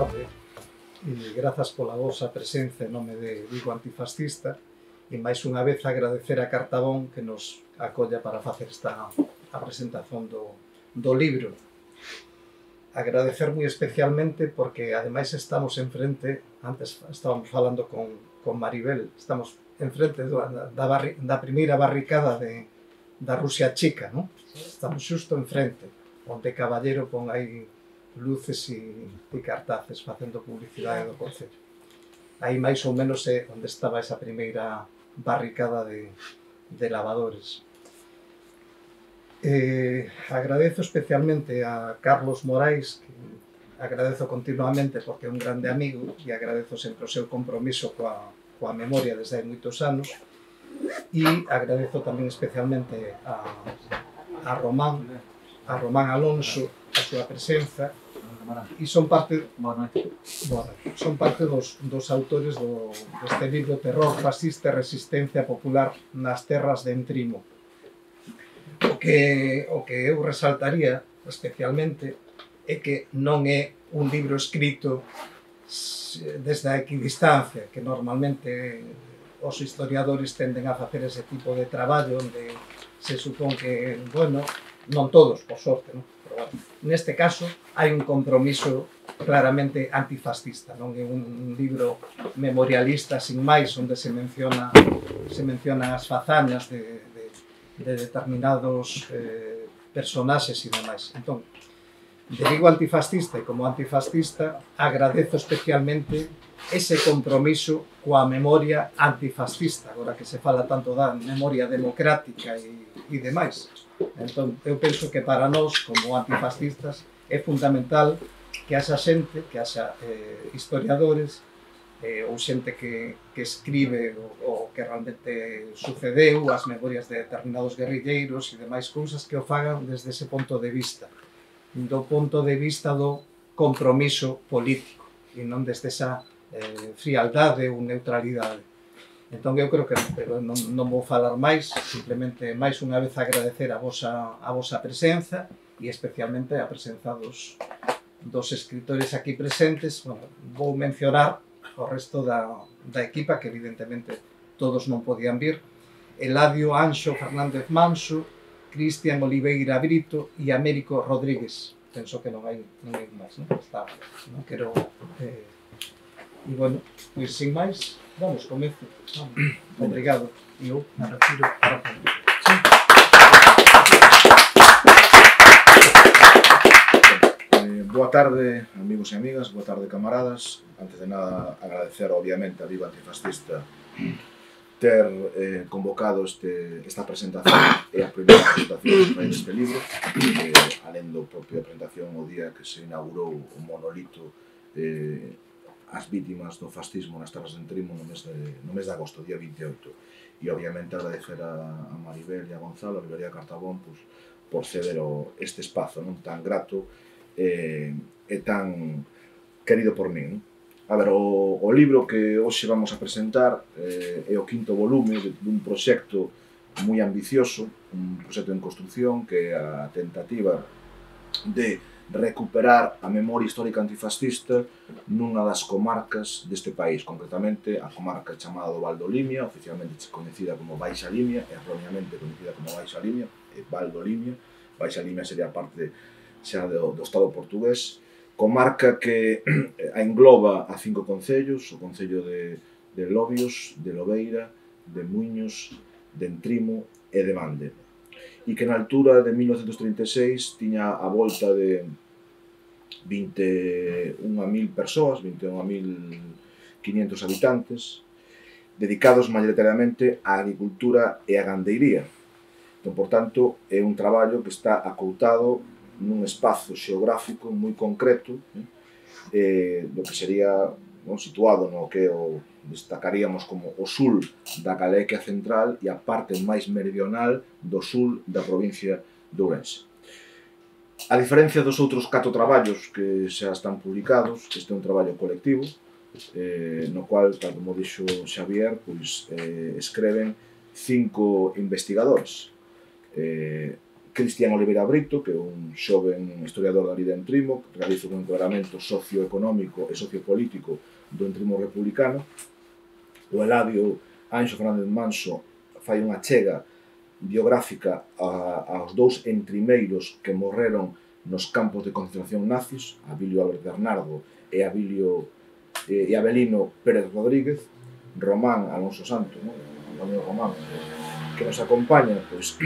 tarde e grazas pola vosa presenza en nome de Vigo Antifascista e máis unha vez agradecer a Cartabón que nos acolla para facer esta a presentación do libro. Agradecer moi especialmente porque ademais estamos enfrente, antes estábamos falando con Maribel, estamos enfrente da primeira barricada da Rusia chica, non? Estamos xusto enfrente, onde Caballero pon aí luces e cartaces facendo publicidade do Concello. Aí máis ou menos é onde estaba esa primeira barricada de lavadores. Agradezo especialmente a Carlos Morais, que agradezo continuamente porque é un grande amigo e agradezo sempre o seu compromiso coa memoria desde hai moitos anos, e agradezo tamén especialmente a Román Alonso a súa presenza, e son parte dos autores deste libro Terror fascista e resistencia popular nas terras de Entrimo. O que eu resaltaría especialmente é que non é un libro escrito desde a equidistancia, que normalmente os historiadores tenden a facer ese tipo de traballo onde se supón que, bueno, non todos, por sorte, non? Pero, bueno, neste caso hai un compromiso claramente antifascista, non é un libro memorialista sin máis, onde se mencionan as fazañas de determinados personaxes e demais. Entón, de Vigo Antifascista e como antifascista agradezo especialmente ese compromiso coa memoria antifascista, agora que se fala tanto da memoria democrática e demais. Entón, eu penso que para nós, como antifascistas, é fundamental que haxa xente, que haxa historiadores ou xente que escribe o que realmente sucedeu, as memorias de determinados guerrilleiros e demais cousas, que o fagan desde ese punto de vista, do compromiso político e non desde esa frialdade ou neutralidade. Entón eu creo que non vou falar máis, simplemente máis unha vez agradecer a vosa presenza e especialmente a presenza dos escritores aquí presentes. Bueno, vou mencionar o resto da equipa, que evidentemente todos non podían vir: Eladio Anxo Fernández Manso, Cristian Oliveira Brito e Américo Rodríguez. Penso que non hai ninguén máis, non? Non quero... E, bueno, pois, sin máis, vamos, comezo. Obrigado. E eu me retiro para o Boa tarde, amigos e amigas, boa tarde, camaradas. Antes de nada, agradecer, obviamente, a Vigo Antifascista ter convocado esta presentación, é a primeira presentación deste libro, alén do propia presentación o día que se inaugurou o monolito as vítimas do fascismo nas terras de Entrimo no mes de agosto, día 28. E, obviamente, agradecer a Maribel e a Gonzalo, a Librería Cartabón, por ceder este espazo tan grato e tan querido por min. A ver, o libro que hoxe vamos a presentar é o quinto volume dun proxecto moi ambicioso, un proxecto en construcción que é a tentativa de recuperar a memoria histórica antifascista nunha das comarcas deste país, concretamente a comarca chamada do Val do Limia, oficialmente coñecida como Baixa Limia, erróneamente coñecida como Baixa Limia, Val do Limia. Baixa Limia sería parte xa do Estado portugués, comarca que engloba a 5 concellos: o concello de Lobios, de Lobeira, de Muiños, de Entrimo e de Mande, e que na altura de 1936 tiña a volta de 21.000 persoas, 21.500 habitantes, dedicados maioritariamente á agricultura e á gandeiría. Entón, por tanto, é un traballo que está acoutado nun espazo xeográfico moi concreto, do que sería situado no que destacaríamos como o sul da Galicia central e a parte máis meridional do sul da provincia de Ourense. A diferencia dos outros 4 traballos que xa están publicados, este é un traballo colectivo, no cual, tal como dixo Xavier, escreven 5 investigadores, Cristian Oliveira Brito, que é un xoven historiador da lida en Trimo, que realiza un encuadramento socioeconómico e sociopolítico do entrimo republicano. O Eladio Anxo Fernández Manso fai unha chega biográfica aos dous entrimeiros que morreron nos campos de concentración nazis, Abilio Álvarez Bernardo e Abelino Pérez Rodríguez. Román Alonso Santo, Antonio Román, que nos acompaña, pois,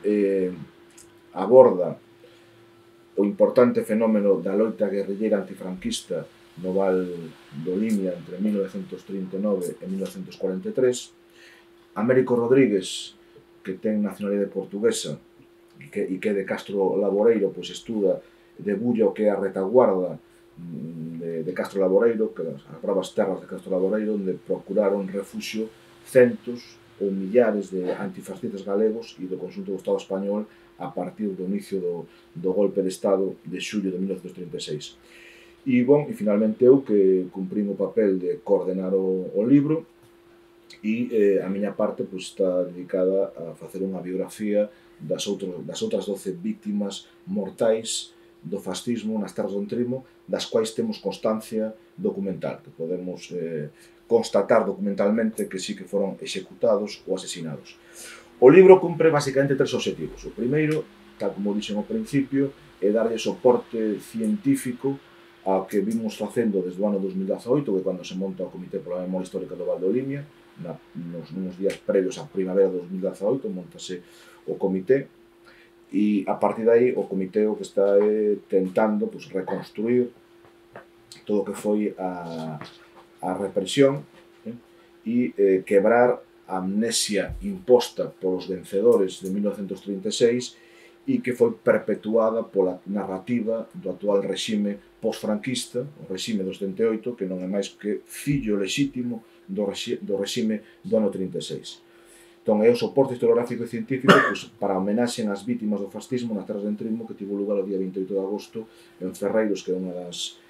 aborda o importante fenómeno da loita guerrilleira antifranquista no Val do Limia entre 1939 e 1943. Américo Rodríguez, que ten nacionalidade portuguesa e que é de Castro Laboreiro, pois estuda, debulla o que é a retaguarda de Castro Laboreiro, que as bravas terras de Castro Laboreiro, onde procuraron refuxio centos ou millares de antifascistas galegos e do conxunto do Estado español a partir do inicio do golpe de Estado de xullo de 1936. E, finalmente eu que cumprín o papel de coordenar o libro, e a miña parte está dedicada a facer unha biografía das outras 12 víctimas mortais do fascismo nas terras do Entrimo, das quais temos constancia documental, que podemos constatar documentalmente que sí que foron executados ou asesinados. O libro cumpre basicamente 3 obxectivos. O primeiro, tal como dixen ao principio, é darlle soporte científico ao que vimos facendo desde o ano 2018, que cando se monta o Comité pola Memoria Histórica do Val do Limia, nos días previos á primavera de 2018, montase o comité, e a partir de aí o comité o que está tentando reconstruir todo o que foi a represión e quebrar a amnesia imposta polos vencedores de 1936 e que foi perpetuada pola narrativa do actual regime post-franquista, o regime do 78, que non é máis que fillo lexítimo do regime do ano 36. Entón, é o soporte historiográfico e científico para a homenaxe ás vítimas do fascismo nas terras de Entrimo, que tivo lugar o día 28 de agosto en Ferreiros, que é unha das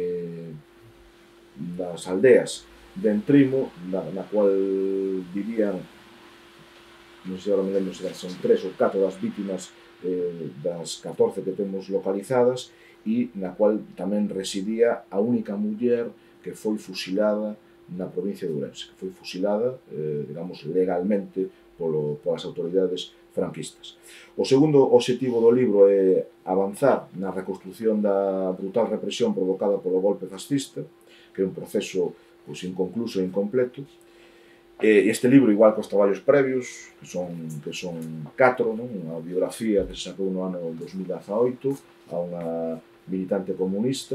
aldeas de Entrimo, na cual vivían, non sei agora me lembro se son 3 ou 4 das vítimas das 14 que temos localizadas, e na cual tamén residía a única muller que foi fusilada na provincia de Ourense, que foi fusilada, digamos, legalmente polas autoridades franquistas. O segundo obxectivo do libro é avanzar na reconstrucción da brutal represión provocada polo golpe fascista, que é un proceso inconcluso e incompleto. Este libro, igual que os traballos previos, que son 4, unha biografía que se sacou no ano 2018 a unha militante comunista.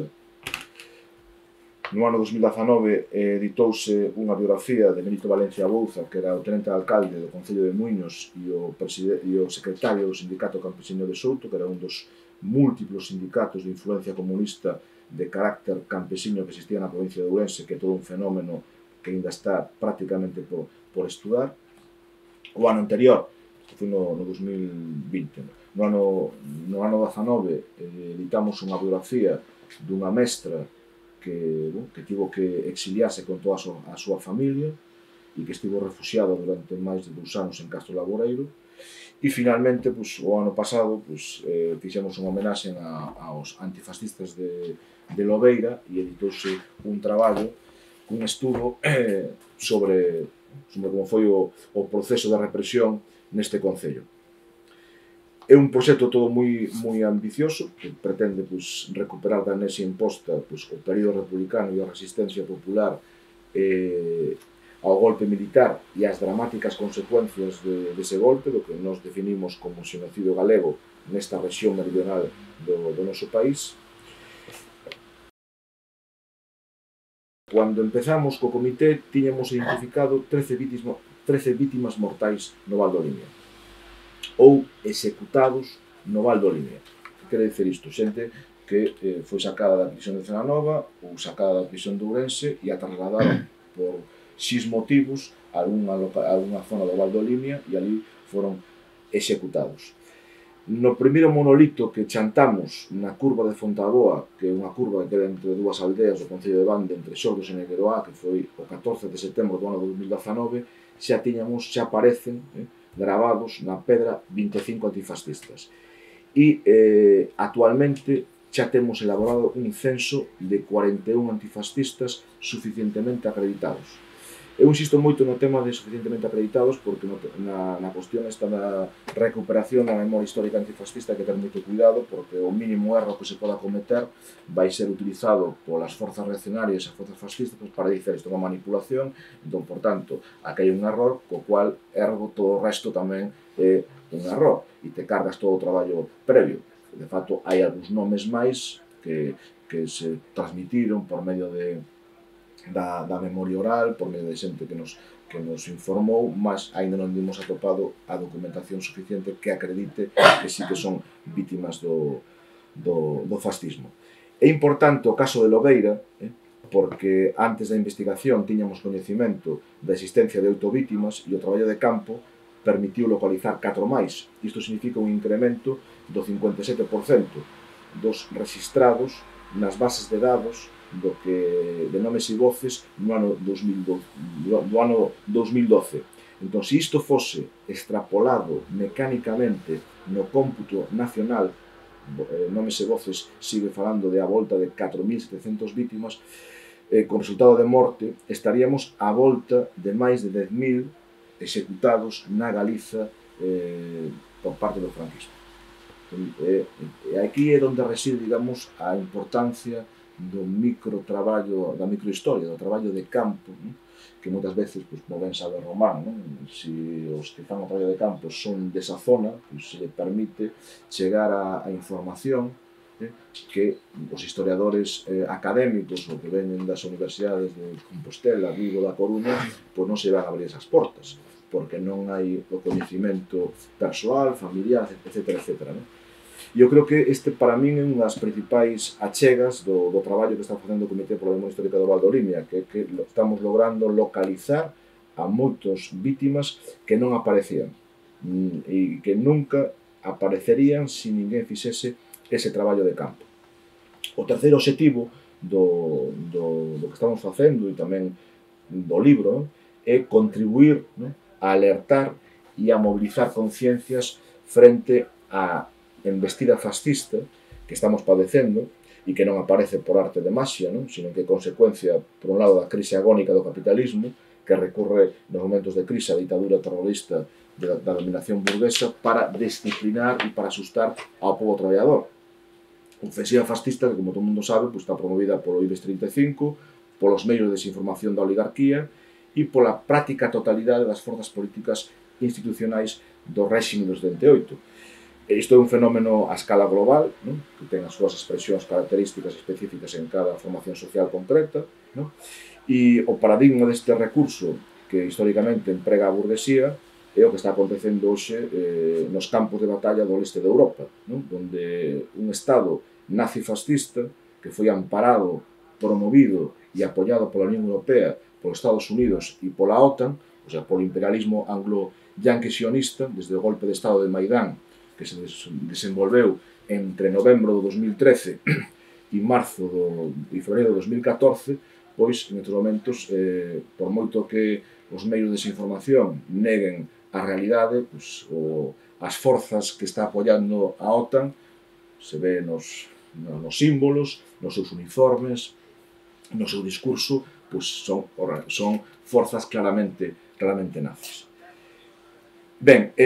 No ano 2019 editouse unha biografía de Benito Valencia Bouza, que era o tenente alcalde do Concello de Muiños e o secretario do Sindicato Campesino de Souto, que era un dos múltiplos sindicatos de influencia comunista de carácter campesino que existía na provincia de Ourense, que é todo un fenómeno que ainda está prácticamente por estudar. O ano anterior, que foi no 2020, no ano 19 editamos unha biografía dunha mestra que tivo que exiliarse con toda a súa familia e que estivo refuxiada durante máis de 2 anos en Castro Laboreiro. E finalmente, o ano pasado, fixemos unha homenaxe aos antifascistas de Lobeira e editouse un traballo, un estudo sobre como foi o proceso de represión neste concello. É un proxecto todo moi ambicioso, que pretende recuperar da amnesia imposta o período republicano e a resistencia popular ao golpe militar e as dramáticas consecuencias dese golpe, do que nos definimos como xenocidio galego nesta rexión meridional do noso país. Cando empezamos co comité, tiñamos identificado 13 vítimas mortais no Val do Limia, ou executados no Val do Limia. Que quere dicer isto? Xente que foi sacada da prisión de Celanova ou sacada da prisión de Ourense e a trasladaron por X motivos a unha zona do Val do Limia e ali foron executados. No primeiro monolito que chantamos na curva de Fontaboa, que é unha curva que queda entre 2 aldeas do Concello de Bande, entre Xordos e Negueroá, que foi o 14 de setembro do ano 2019, xa aparecen gravados na pedra 25 antifascistas. e actualmente xa temos elaborado un censo de 41 antifascistas suficientemente acreditados. Eu insisto moito no tema de suficientemente acreditados porque na cuestión esta da recuperación da memoria histórica antifascista hai que ter moito cuidado porque o mínimo erro que se poda cometer vai ser utilizado polas forzas reaccionarias e forzas fascistas para dicer isto é unha manipulación, entón, por tanto, aquí hai un error co cual ergo todo o resto tamén é un error e te cargas todo o traballo previo. De facto, hai algúns nomes máis que se transmitiron por medio da memoria oral, por medio de xente que nos informou, mas ainda non dimos atopado a documentación suficiente que acredite que sí que son vítimas do fascismo. É importante o caso de Lobeira, porque antes da investigación tiñamos coñecimento da existencia de 8 vítimas e o traballo de campo permitiu localizar 4 máis. Isto significa un incremento do 57% dos registrados nas bases de dados de nomes e voces no ano 2012. Entón, se isto fose extrapolado mecánicamente no cómputo nacional, nomes e voces sigue falando de a volta de 4.700 vítimas, con resultado de morte estaríamos a volta de máis de 10.000 executados na Galiza por parte do franquismo. Aquí é onde reside, digamos, a importancia do microtraballo, da microhistoria, do traballo de campo, que moitas veces, como ben sabe Román, se os que fan o traballo de campo son desa zona, se lle permite chegar a información que os historiadores académicos ou que venen das universidades de Compostela, Vigo, da Coruña, non se van a abrir esas portas, porque non hai o coñecimento persoal, familiar, etc. E eu creo que este, para min, é unha das principais achegas do traballo que está facendo o Comité pola Memoria Histórica do Val do Limia, que estamos logrando localizar a moitos vítimas que non aparecían e que nunca aparecerían se ninguén fixese ese traballo de campo. O terceiro obxectivo do que estamos facendo e tamén do libro é contribuir a alertar e a mobilizar conciencias frente á embestida fascista que estamos padecendo e que non aparece por arte de maxia, sino que é consecuencia, por un lado, da crise agónica do capitalismo, que recurre nos momentos de crise a ditadura terrorista da dominación burguesa para disciplinar e para asustar ao povo traballador. A ofensiva fascista, que, como todo mundo sabe, está promovida polo IBEX 35, polos medios de desinformación da oligarquía e pola práctica totalidade das forzas políticas institucionais do réxime dos 78. Isto é un fenómeno a escala global, que ten as súas expresións características específicas en cada formación social concreta, e o paradigma deste recurso que históricamente emprega a burguesía é o que está acontecendo hoxe nos campos de batalla do leste de Europa, onde un Estado nazi-fascista que foi amparado, promovido e apoiado pola Unión Europea, polos Estados Unidos e pola OTAN, ou sea, polo imperialismo anglo-yanqui-sionista, desde o golpe de Estado de Maidán, que se desenvolveu entre novembro do 2013 e febrero do 2014, pois, en estes momentos, por moito que os medios de desinformación neguen a realidade, as forzas que está apoiando a OTAN se ve nos símbolos, nos seus uniformes, no seu discurso, son forzas claramente nazis. Ben,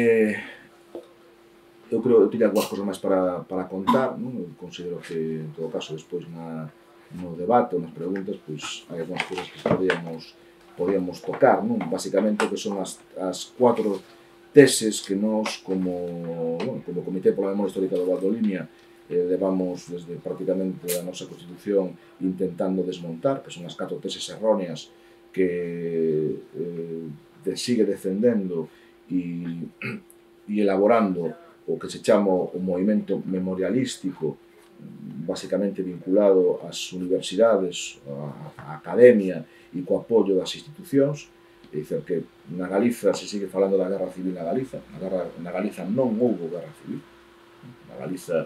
eu creo que teño algunhas cosas máis para contar, eu considero que, en todo caso, despois no debate ou nas preguntas, hai algunhas cousas que podíamos tocar, basicamente, que son as 4 teses que nós, como Comité pola Memoria Histórica do Val do Limia, levamos desde prácticamente a nosa Constitución intentando desmontar, que son as 4 teses erróneas que sigue defendendo e elaborando o que se chama o movimento memorialístico, basicamente vinculado ás universidades, á academia e co apoio das institucións. É dicir, que na Galiza se sigue falando da guerra civil na Galiza. Na Galiza non houbo guerra civil. Na Galiza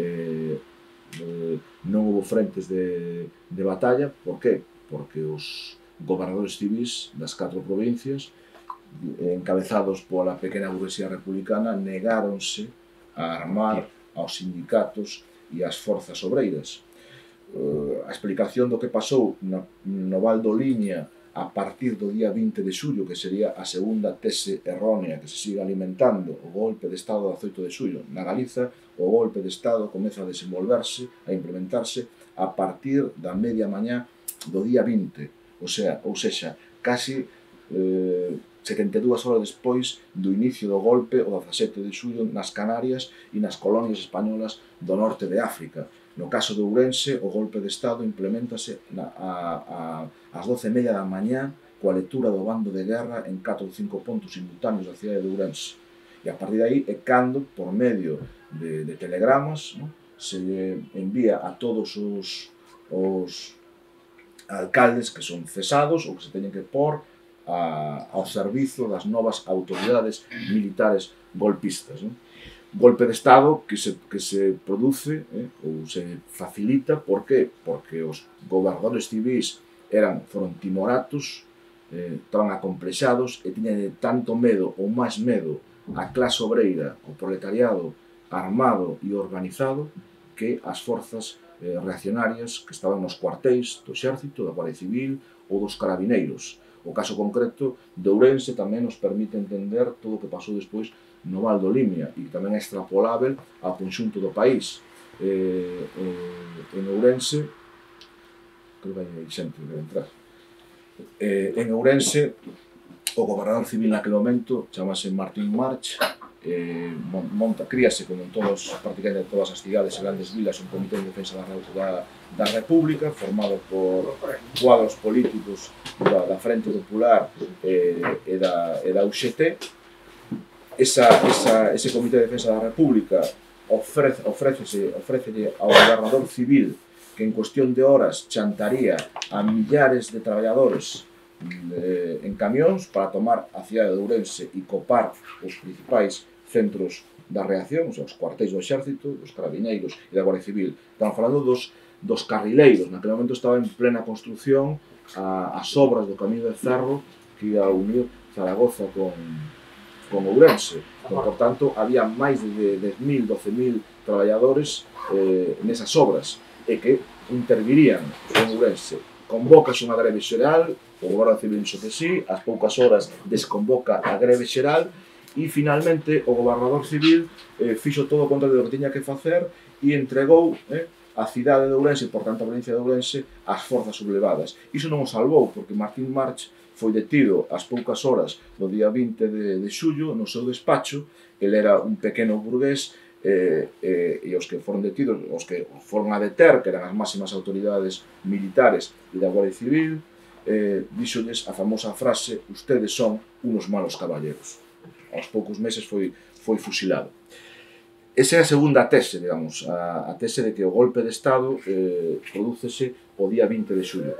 non houbo frentes de batalla. Por que? Porque os gobernadores civis das 4 provincias, encabezados pola pequena burguesía republicana, negáronse a armar aos sindicatos e ás forzas obreiras. A explicación do que pasou no Val do Limia a partir do día 20 de xullo, que sería a segunda tese errónea que se sigue alimentando, o golpe de Estado do 18 de xullo. Na Galiza, o golpe de Estado comeza a desenvolverse, a implementarse a partir da media mañá do día 20, ou sexa, casi 72 horas despois do inicio do golpe o 17 de xullo nas Canarias e nas colonias españolas do norte de África. No caso de Ourense, o golpe de Estado implementase ás 12:30 da mañá coa lectura do bando de guerra en 4 ou 5 pontos simultáneos da cidade de Ourense. E a partir de aí é cando, por medio de telegramas, se envía a todos os alcaldes que son cesados ou que se teñen que pôr ao servizo das novas autoridades militares golpistas. Golpe de Estado que se produce ou se facilita, por qué? Porque os gobernadores civis foron timoratos, estaban acomplexados e tiñan tanto medo ou máis medo a clase obreira, o proletariado armado e organizado, que as forzas reaccionarias que estaban nos cuartéis do Exército, da Guardia Civil ou dos Carabineiros. O caso concreto de Ourense tamén nos permite entender todo o que pasou despois no Val do Limia e que tamén é extrapolável ao conxunto do país. En Ourense, creo que hai xente que debe entrar, en Ourense o gobernador civil naquele momento chamase Martín March, críase como en prácticamente todas as cidades e grandes vilas un comité de defensa da República formado por cuadros políticos da Frente Popular e da UGT. Ese comité de defensa da República ofrécelle ao gobernador civil que en cuestión de horas chantaría a millares de traballadores en camións para tomar a cidade de Ourense e copar os principais centros da reacción, os cuartéis do Exército, dos Carabineiros e da Guardia Civil. Estamos falando dos carrileiros. Naquele momento estaba en plena construción as obras do Camiño de Ferro que ia unir Zaragoza con Ourense. Por tanto, había máis de 10.000, 12.000 traballadores nesas obras e que intervirían en Ourense. Convócase unha greve xeral, o Goberno Civil dixo que sí, ás poucas horas desconvoca a greve xeral e finalmente o gobernador civil fixo todo o contrario do que tiña que facer e entregou a cidade de Ourense, por tanto a provincia de Ourense, ás forzas sublevadas. Iso non o salvou, porque Martín March foi detido ás poucas horas do día 20 de xullo no seu despacho. Ele era un pequeno burgués e os que foron detidos, os que foron a deter, que eran as máximas autoridades militares e da Guardia Civil, díxolles a famosa frase: ustedes son unos malos caballeros. Aos poucos meses foi fusilado. Esa é a segunda tese, digamos, a tese de que o golpe de Estado prodúcese o día 20 de xullo.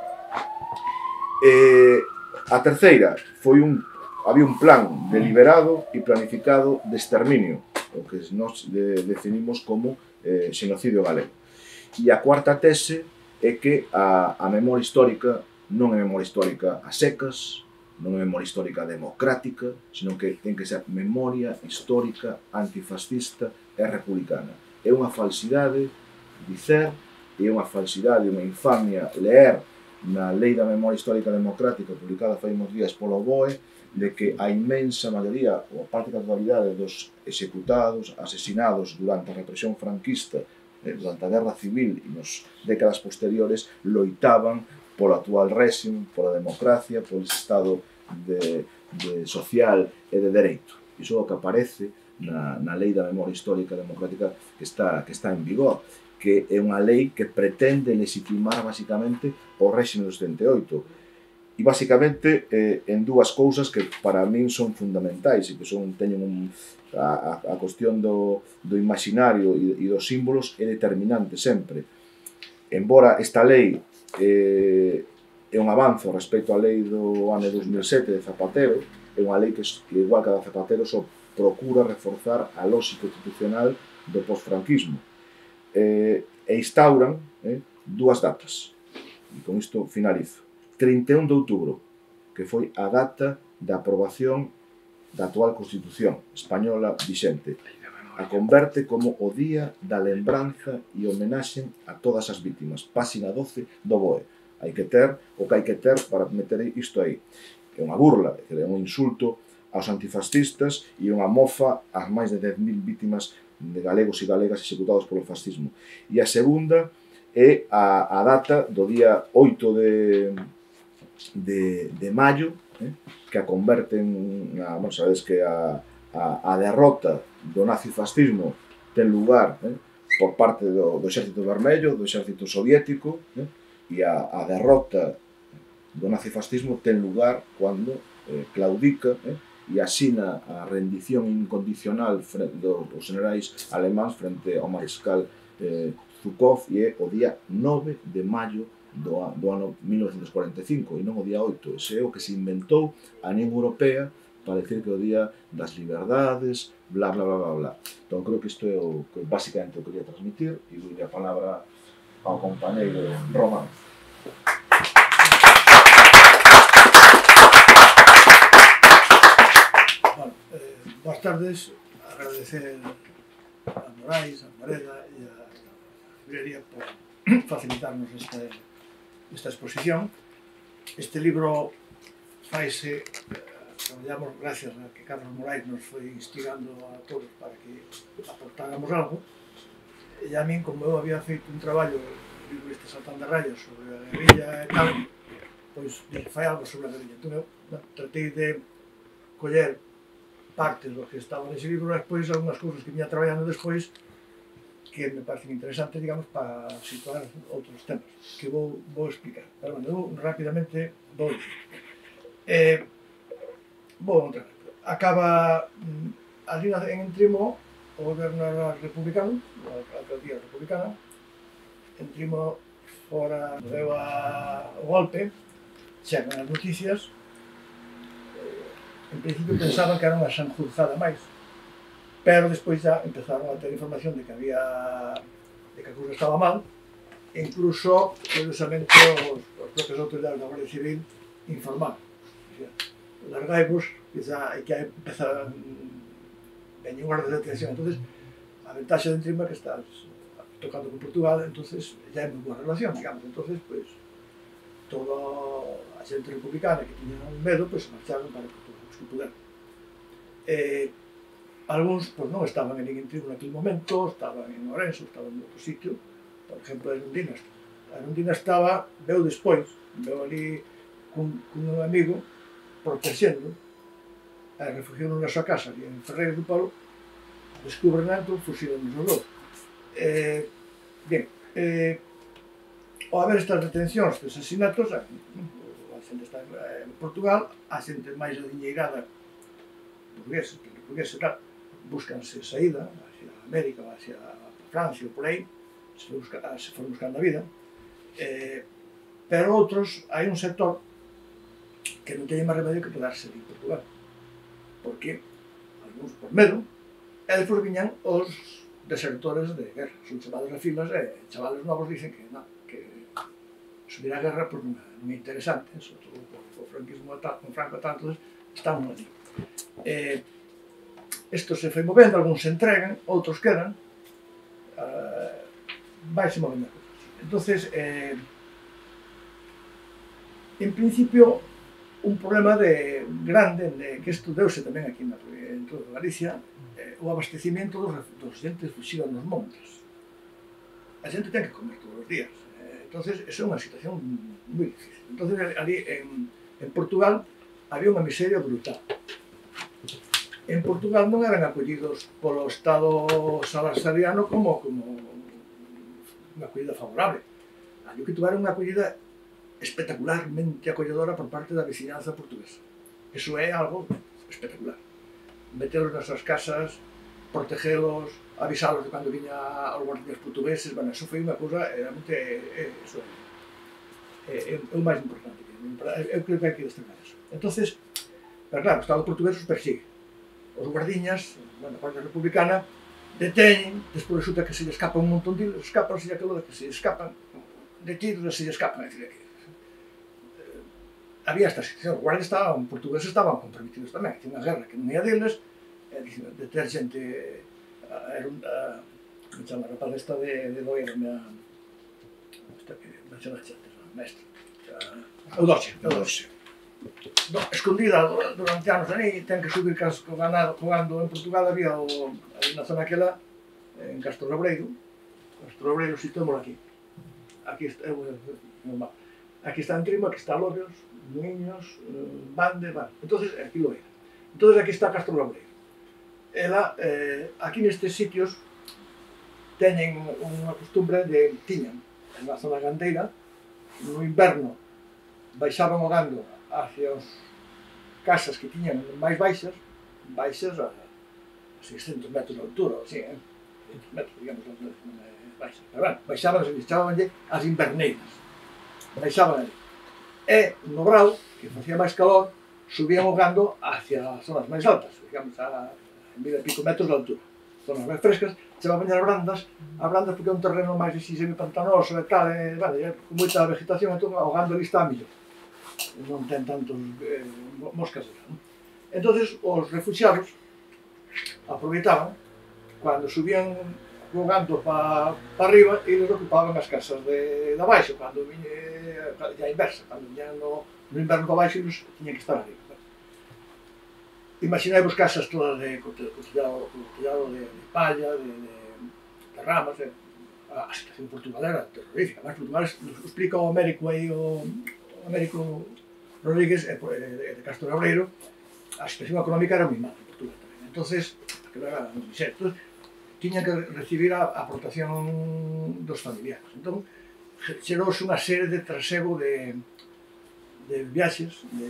A terceira había un plan deliberado e planificado de exterminio, o que nos definimos como xenocidio galego. E a cuarta tese é que a memoria histórica non é memoria histórica a secas, non é memoria histórica democrática, sino que ten que ser memoria histórica antifascista e republicana. É unha falsidade dicer, é unha falsidade, unha infamia leer na Lei da Memoria Histórica Democrática publicada fai uns días polo BOE, de que a inmensa maioría, ou a práctica totalidade dos executados, asesinados durante a represión franquista, durante a Guerra Civil e nas décadas posteriores, loitaban polo actual réxime, pola democracia, polo estado social e de dereito. Iso é o que aparece na Lei da Memoria Histórica Democrática que está en vigor, que é unha lei que pretende legitimar basicamente o réxime do 78. E basicamente en dúas cousas que para min son fundamentais e que teñen a cuestión do imaginario e dos símbolos é determinante sempre. Embora esta lei é un avanzo respecto á lei do ano 2007 de Zapatero, é unha lei que, igual que a de Zapatero, só procura reforzar a lógica institucional do postfranquismo e instauran dúas datas. E con isto finalizo. 31 de outubro, que foi a data de aprobación da actual Constitución española vixente. a converte como o día da lembranza e homenaxe a todas as vítimas. Páxina 12 do BOE. Hai que ter o que hai que ter para meter isto aí. É unha burla, é un insulto aos antifascistas e unha mofa ás máis de 10.000 vítimas de galegos e galegas executados polo fascismo. E a segunda é a data do día 8 de maio, que a converten na, bueno, sabes que a derrota do nazifascismo ten lugar por parte do exército vermello, do exército soviético, e a derrota do nazifascismo ten lugar cando claudica e asina a rendición incondicional dos generais alemáns frente ao mariscal Zhukov, e é o día 9 de maio do ano 1945 e non o día 8. Ese é o que se inventou a Unión Europea para decir que o día das liberdades, bla, bla, bla, bla, bla. Entón, creo que isto é o que basicamente eu quería transmitir e dou a palabra ao compañeiro Román. Boas tardes, agradecer a Morais, a Moreda e a librería por facilitarnos esta exposición. Este libro faise, traballamos gracias a que Carlos Morais nos foi instigando a todos para que aportáramos algo, e a min, como eu había feito un traballo, o libro este Saltando a Rayas, sobre a guerrilla e tal, pois dije, fai algo sobre a guerrilla. Entón eu tratei de coller partes do que estaba nese libro e despois algunhas cousas que vinha traballando despois que me parecen interesantes, digamos, para situar outros temas que vou explicar. Pero, bueno, eu rapidamente vou dicir. Vou entrar. Acaba ali en Entrimo, o goberno era republicano, a alcaldía republicana. Entrimo fora, veo o golpe, chegan as noticias. En principio pensaban que era unha sanjuzada máis, pero despois já empezaron a ter información de que a cousa estaba mal, e incluso, curiosamente, os propios autoridades da Guardia Civil informaron. Largaivos, que hai que empezar veñen guardas de detención. Entonces, a ventaxa de Entrimo é que estás tocando con Portugal, entonces já é moi boa relación, digamos. Entonces, pues, toda a xente republicana que tiña un medo, pues, marcharon para Portugal. Que puderan. Algúns pues, non estaban en Entrimo naquele momento, estaban en Orense, estaban en outro sitio, por exemplo, a Erundina. A Erundina estaba, veu despois, veu ali cun un amigo, protexendo, refugiaron na súa casa, ali en Ferreiro do Polo, descubren entón, fuxiron os dous. Bien, ao haber estas detencións, estes asesinatos, a xente está en Portugal, a xente máis adiñeirada burguesa e tal, búscanse saída hacia América, hacia Francia ou por aí, se foron buscando a vida, pero outros, hai un sector que non teñen máis remedio que quedarse en Portugal, porque algúns por medo, e despois viñan os desertores de guerra, son chamados a filas, e chavales novos dicen que non, que subir a guerra pues, non é interesante, sobre todo o franquismo con Franco e tal, entonces están ali. Isto se foi movendo, algúns se entregan, outros quedan, vaise movendo a coisa. Entonces, en principio, un problema grande, que isto deuse tamén aquí en toda Galicia, o abastecimiento dos xentes fuxidos nos montes. A xente ten que comer todos os días. Entonces, eso é unha situación moi difícil. Entonces, ali en Portugal había unha miseria brutal. En Portugal non eran acollidos polo Estado salazariano como unha acollida favorable. Ali que tuveron unha acollida espectacularmente acolledora por parte da veciñanza portuguesa. Eso é algo espectacular. Metelos nas súas casas, protegelos, avisalos de cando viña aos guardias portugueses, bueno, eso foi unha cousa realmente é o máis importante. Eu creo que hai que destacar eso. Entonces, pero claro, o Estado portugués os persigue. Os guardiñas, bueno, a Guardia Republicana, deteñen, despois resulta que se lle escapan un montón de escapan, se lle aquilo de que se lle escapan de tiros, se lle escapan, é dicir, que había esta situación, os guardias portugueses estaban comprometidos tamén, que unha guerra que non ia deles, de ter xente era un... me chama a rapaz esta de Loira, esta que mencionaste antes, a mestra. Eudorsia. Escondida durante anos ali, ten que subir co ganado, jugando en Portugal, había na zona aquela, en Castro Labreiro, situémoslo aquí. Aquí está, normal. Aquí está Entrimo, aquí está Lóreos, Niños, Bande, vale. Entonces, aquí lo era. Entonces aquí está Castro Labreiro. Ela, aquí nestes sitios, teñen unha costumbre de, tiñan, na zona gandeira, no inverno, baixaban o gando hacia as casas que tiñan máis baixas a 600 metros de altura, así, 500 metros, digamos, baixas. Pero bueno, baixaban as inverneiras. Baixaban ali. E no brao, que facía máis calor, subían o gando hacia as zonas máis altas, digamos, a 1000 e pico metros de altura. Zonas máis frescas, chamaban as brandas porque é un terreno máis así semipantanoso e tal, con moita vegetación, entón o gando ali está mellor. Non ten tantos moscas. Entonces os refugiados aproveitaban, cando subían o gando para arriba, e eles ocupaban as casas de abaixo, cando viña a inversa, cando viñan no inverno para abaixo, eles tiñan que estar arriba. Imaginai-vos casas todas de collado de palla, de ramas, a situación de Portugal era terrorífica. Mas Portugal, nos explica o Américo aí, o Américo Rodríguez, de Castro Labreiro, a situación económica era moi mala en Portugal tamén. Entonces, aquilo era moi miseria. Entonces, tiñan que recibir a aportación dos familiares. Entón, xerouse unha serie de trasego de viaxes, de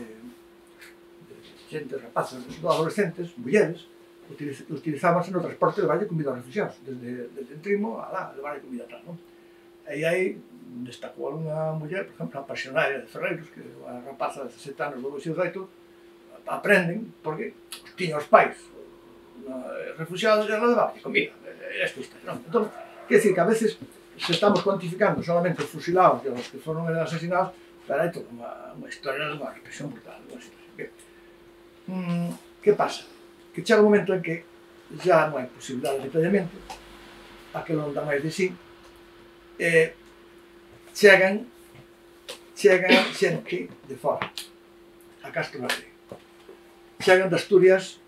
xente, rapazas, adolescentes, mulleres, utilizábanse no transporte de valle comida aos refugiados, desde Entrimo a lá, de valle comida tal, non? E aí destacou algunha muller, por exemplo, a pasionaria de Ferreiros, que a rapaza de 17 anos, logo xe 18, aprenden, porque tiña os pais refugiados e ela levaba comida, esta historia, non? Entón, quer dizer que a veces se estamos cuantificando solamente os fusilados e os que foron asesinados, pero hai toda unha historia de unha represión brutal, unha situación. Que pasa? Que chega un momento en que já non hai posibilidade de detallamento, aquilo non dá máis de sí, chegan xente de fora a Castro Labreiro. Chegan de Asturias,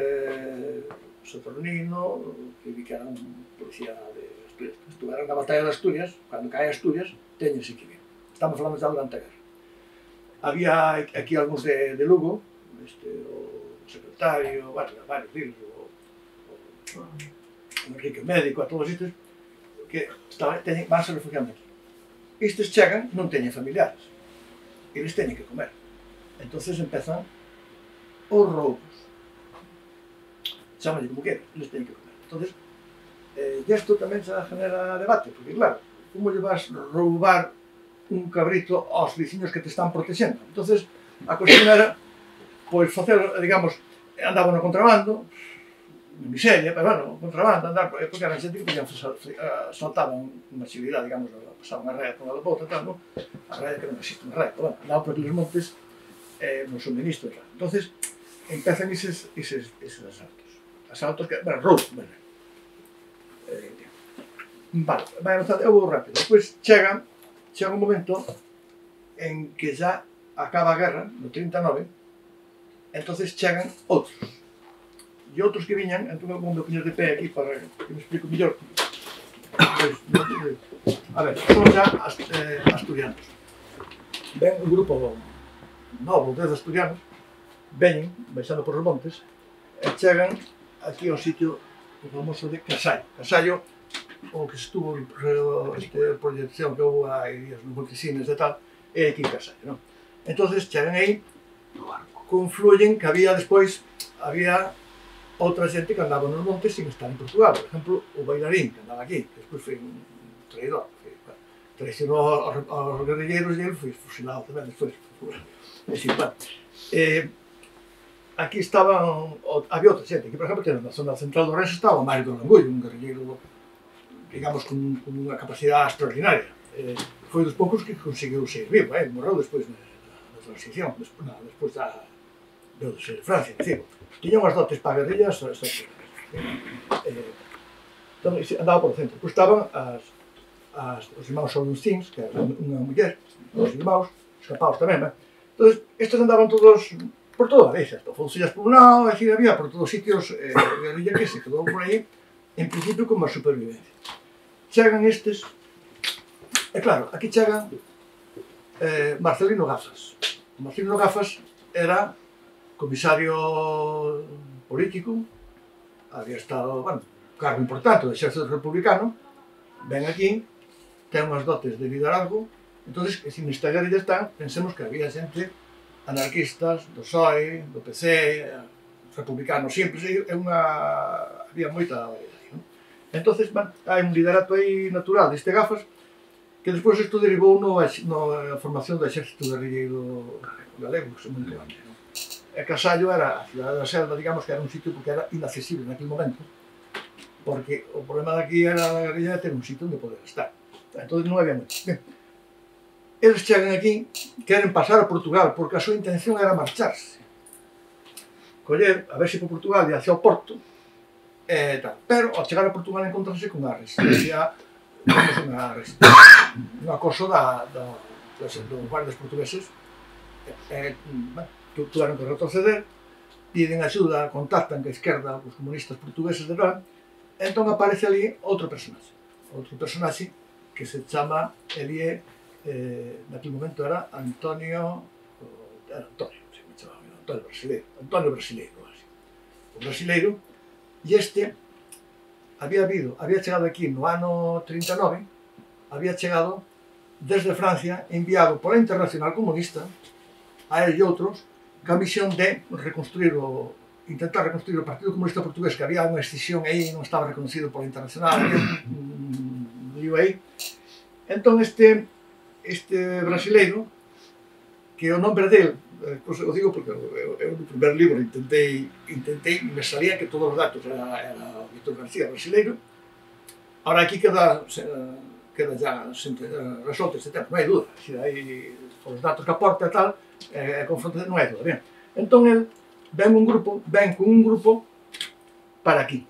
Saturnino, que vi que era un policía de Asturias, estuveron na batalla de Asturias, cando cae Asturias, teñense que vir. Estamos falando xa durante a guerra. Había aquí algúns de Lugo, o secretario, varios diles, o Enrique Médico, a todos estes, que van se refugiando aquí. Estes chegan, non teñen familiares, eles teñen que comer. Entonces empezan os roubos. Chámanlle como queira, eles teñen que comer. Entonces, isto tamén se genera debate, porque claro, como lle vas roubar un cabrito aos veciños que te están protexendo? Entonces, a cuestión era, pois, facer, digamos, andaban no contrabando, miseria, pero bueno, contrabando, andar, porque eran xente que saltaban unha xilidade, digamos, pasaban a raya por unha bota, tal, non? A raya que non existe unha raya, pero bueno, andaban por aqueles montes no suministro, tal. Entonces, empezan eses asaltos. Asaltos que, bueno, roubos, bueno. Vale, vai avanzando, eu vou rápido. Despois chega un momento en que xa acaba a guerra, no 39, entonces chegan outros. E outros que viñan, entón eu vou me poñer de pé aquí para que me explico mellor. A ver, son xa asturianos. Ven un grupo novo, 10 asturianos, veñen, baixando por os montes, e chegan aquí ao sitio famoso de Casallo. Casallo, o que estuvo proyección que houve hai días nos Montesines e tal, é aquí en Casallo, non? Entonces chegan aí, confluyen que había despois, había outra xente que andaba nos montes sin estar en Portugal. Por exemplo, o bailarín que andaba aquí, que despois foi un traidor, traicionou aos guerrilleiros e ele foi fusilado tamén despois. Aquí estaban, había outra xente, aquí por exemplo, na zona central do Rense estaba o Mario do Langullo, un guerrilleiro, digamos, con unha capacidade extraordinaria. Foi dos poucos que conseguiu ser vivo, morreu despois na transición, despois deu de ser de Francia, tiña unhas dotes para guerrillas extraordinarias. Entón, andaba por o centro. Pois estaban os irmãos Soluncins, que era unha muller, os irmãos, escapados tamén, entón, estes andaban todos por toda a Galicia, Fonsillas por un lado, e había por todos os sitios guerrilla que se quedou por aí, en principio como a supervivencia. Chegan estes, e claro, aquí chegan Marcelino Gafas. Marcelino Gafas era comisario político, había estado, bueno, cargo importante do exército republicano, ven aquí, ten unhas dotes de liderazgo, entón, se nesta guerrilla están, pensemos que había xente anarquistas, do PSOE, do PC, republicanos, sempre, había moita variedade, non? Entón, hai un liderato aí natural deste Gafas, que despois isto derivou na formación do exército guerrilleiro galego, que se moi grande, non? E Casallo era a cidade da Selva, digamos que era un sitio porque era inaccesible naquele momento, porque o problema daqui era a guerrilla ter un sitio onde poder estar. Entón non había moito. Ben, eles chegan aquí, queren pasar a Portugal, porque a súa intención era marcharse. Coller, a ver se por Portugal e hacia o Porto, e tal. Pero, ao chegar a Portugal, encontrarse con unha resistencia, un acoso dos guardias portugueses, tuveron que retroceder, piden axuda, contactan que a esquerda, os comunistas portugueses de tal, entón aparece ali outro personaxe que se chama Elie, naquele momento era Antonio Brasileiro, o brasileiro, e este había chegado aquí no ano 39, había chegado desde Francia, enviado pola Internacional Comunista, a él e outros, ca misión de intentar reconstruir o Partido Comunista Portugués, que había unha escisión aí, non estaba reconocido pola Internacional, un lío aí. Entón, este brasileiro, que o nombre del, o digo porque eu no primer libro intentei, me salía que todos os datos era Víctor García, brasileiro. Ahora aquí queda ya resolto este tempo, non hai dúda, os datos que aporta e tal, confronta, non hai dúda, ben. Entón, el ven con un grupo para aquí,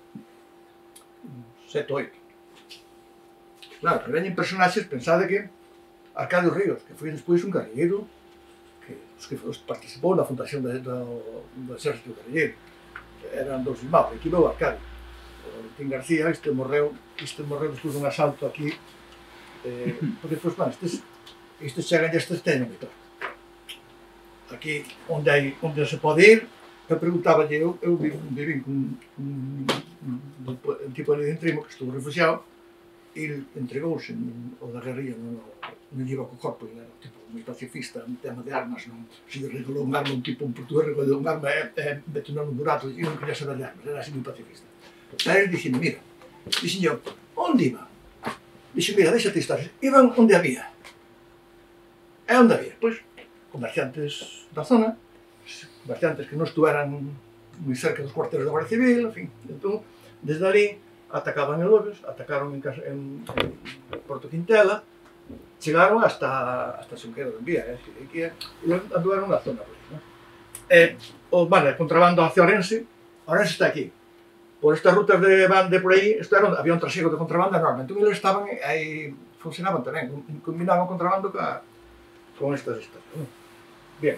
7 ou 8. Claro, que veñen personaxes, pensade que Arcadio Ríos, que foi despois un guerrilleiro que participou na fundación do exército guerrilleiro, eran dous irmãos, aquí veu Arcadio, Martín García, este morreu despois dun asalto aquí, porque despois, bueno, estes chegan e estes teñen moito. Aquí, onde se pode ir, eu preguntaballe, eu vivín con un tipo de entrimo que estuvo refugiado, e entregouse o da guerrilla, non lleva co corpo, era un tipo moi pacifista, un tema de armas, non se lle regalou un arma, un portugués regalou un arma e meteu nun burato, e non quería saber de armas, era así moi pacifista. E ele dixeme, mira, dixen, onde iban? Dixen, mira, deixate estar, iban onde había. E onde había? Pois, comerciantes da zona, comerciantes que non estuveran moi cerca dos cuarteles da Guardia Civil, en fin, entón, desde ali, atacaban en Loures, atacaron en Porto Quintela, chegaron hasta Xunqueira de Envía, e anduveron na zona por aí. O contrabando hacia Ourense está aquí. Por estas rutas de por aí, había un trasiego de contrabando enorme, entón eles estaban aí, funcionaban tamén, combinaban contrabando con estas historias. Bien,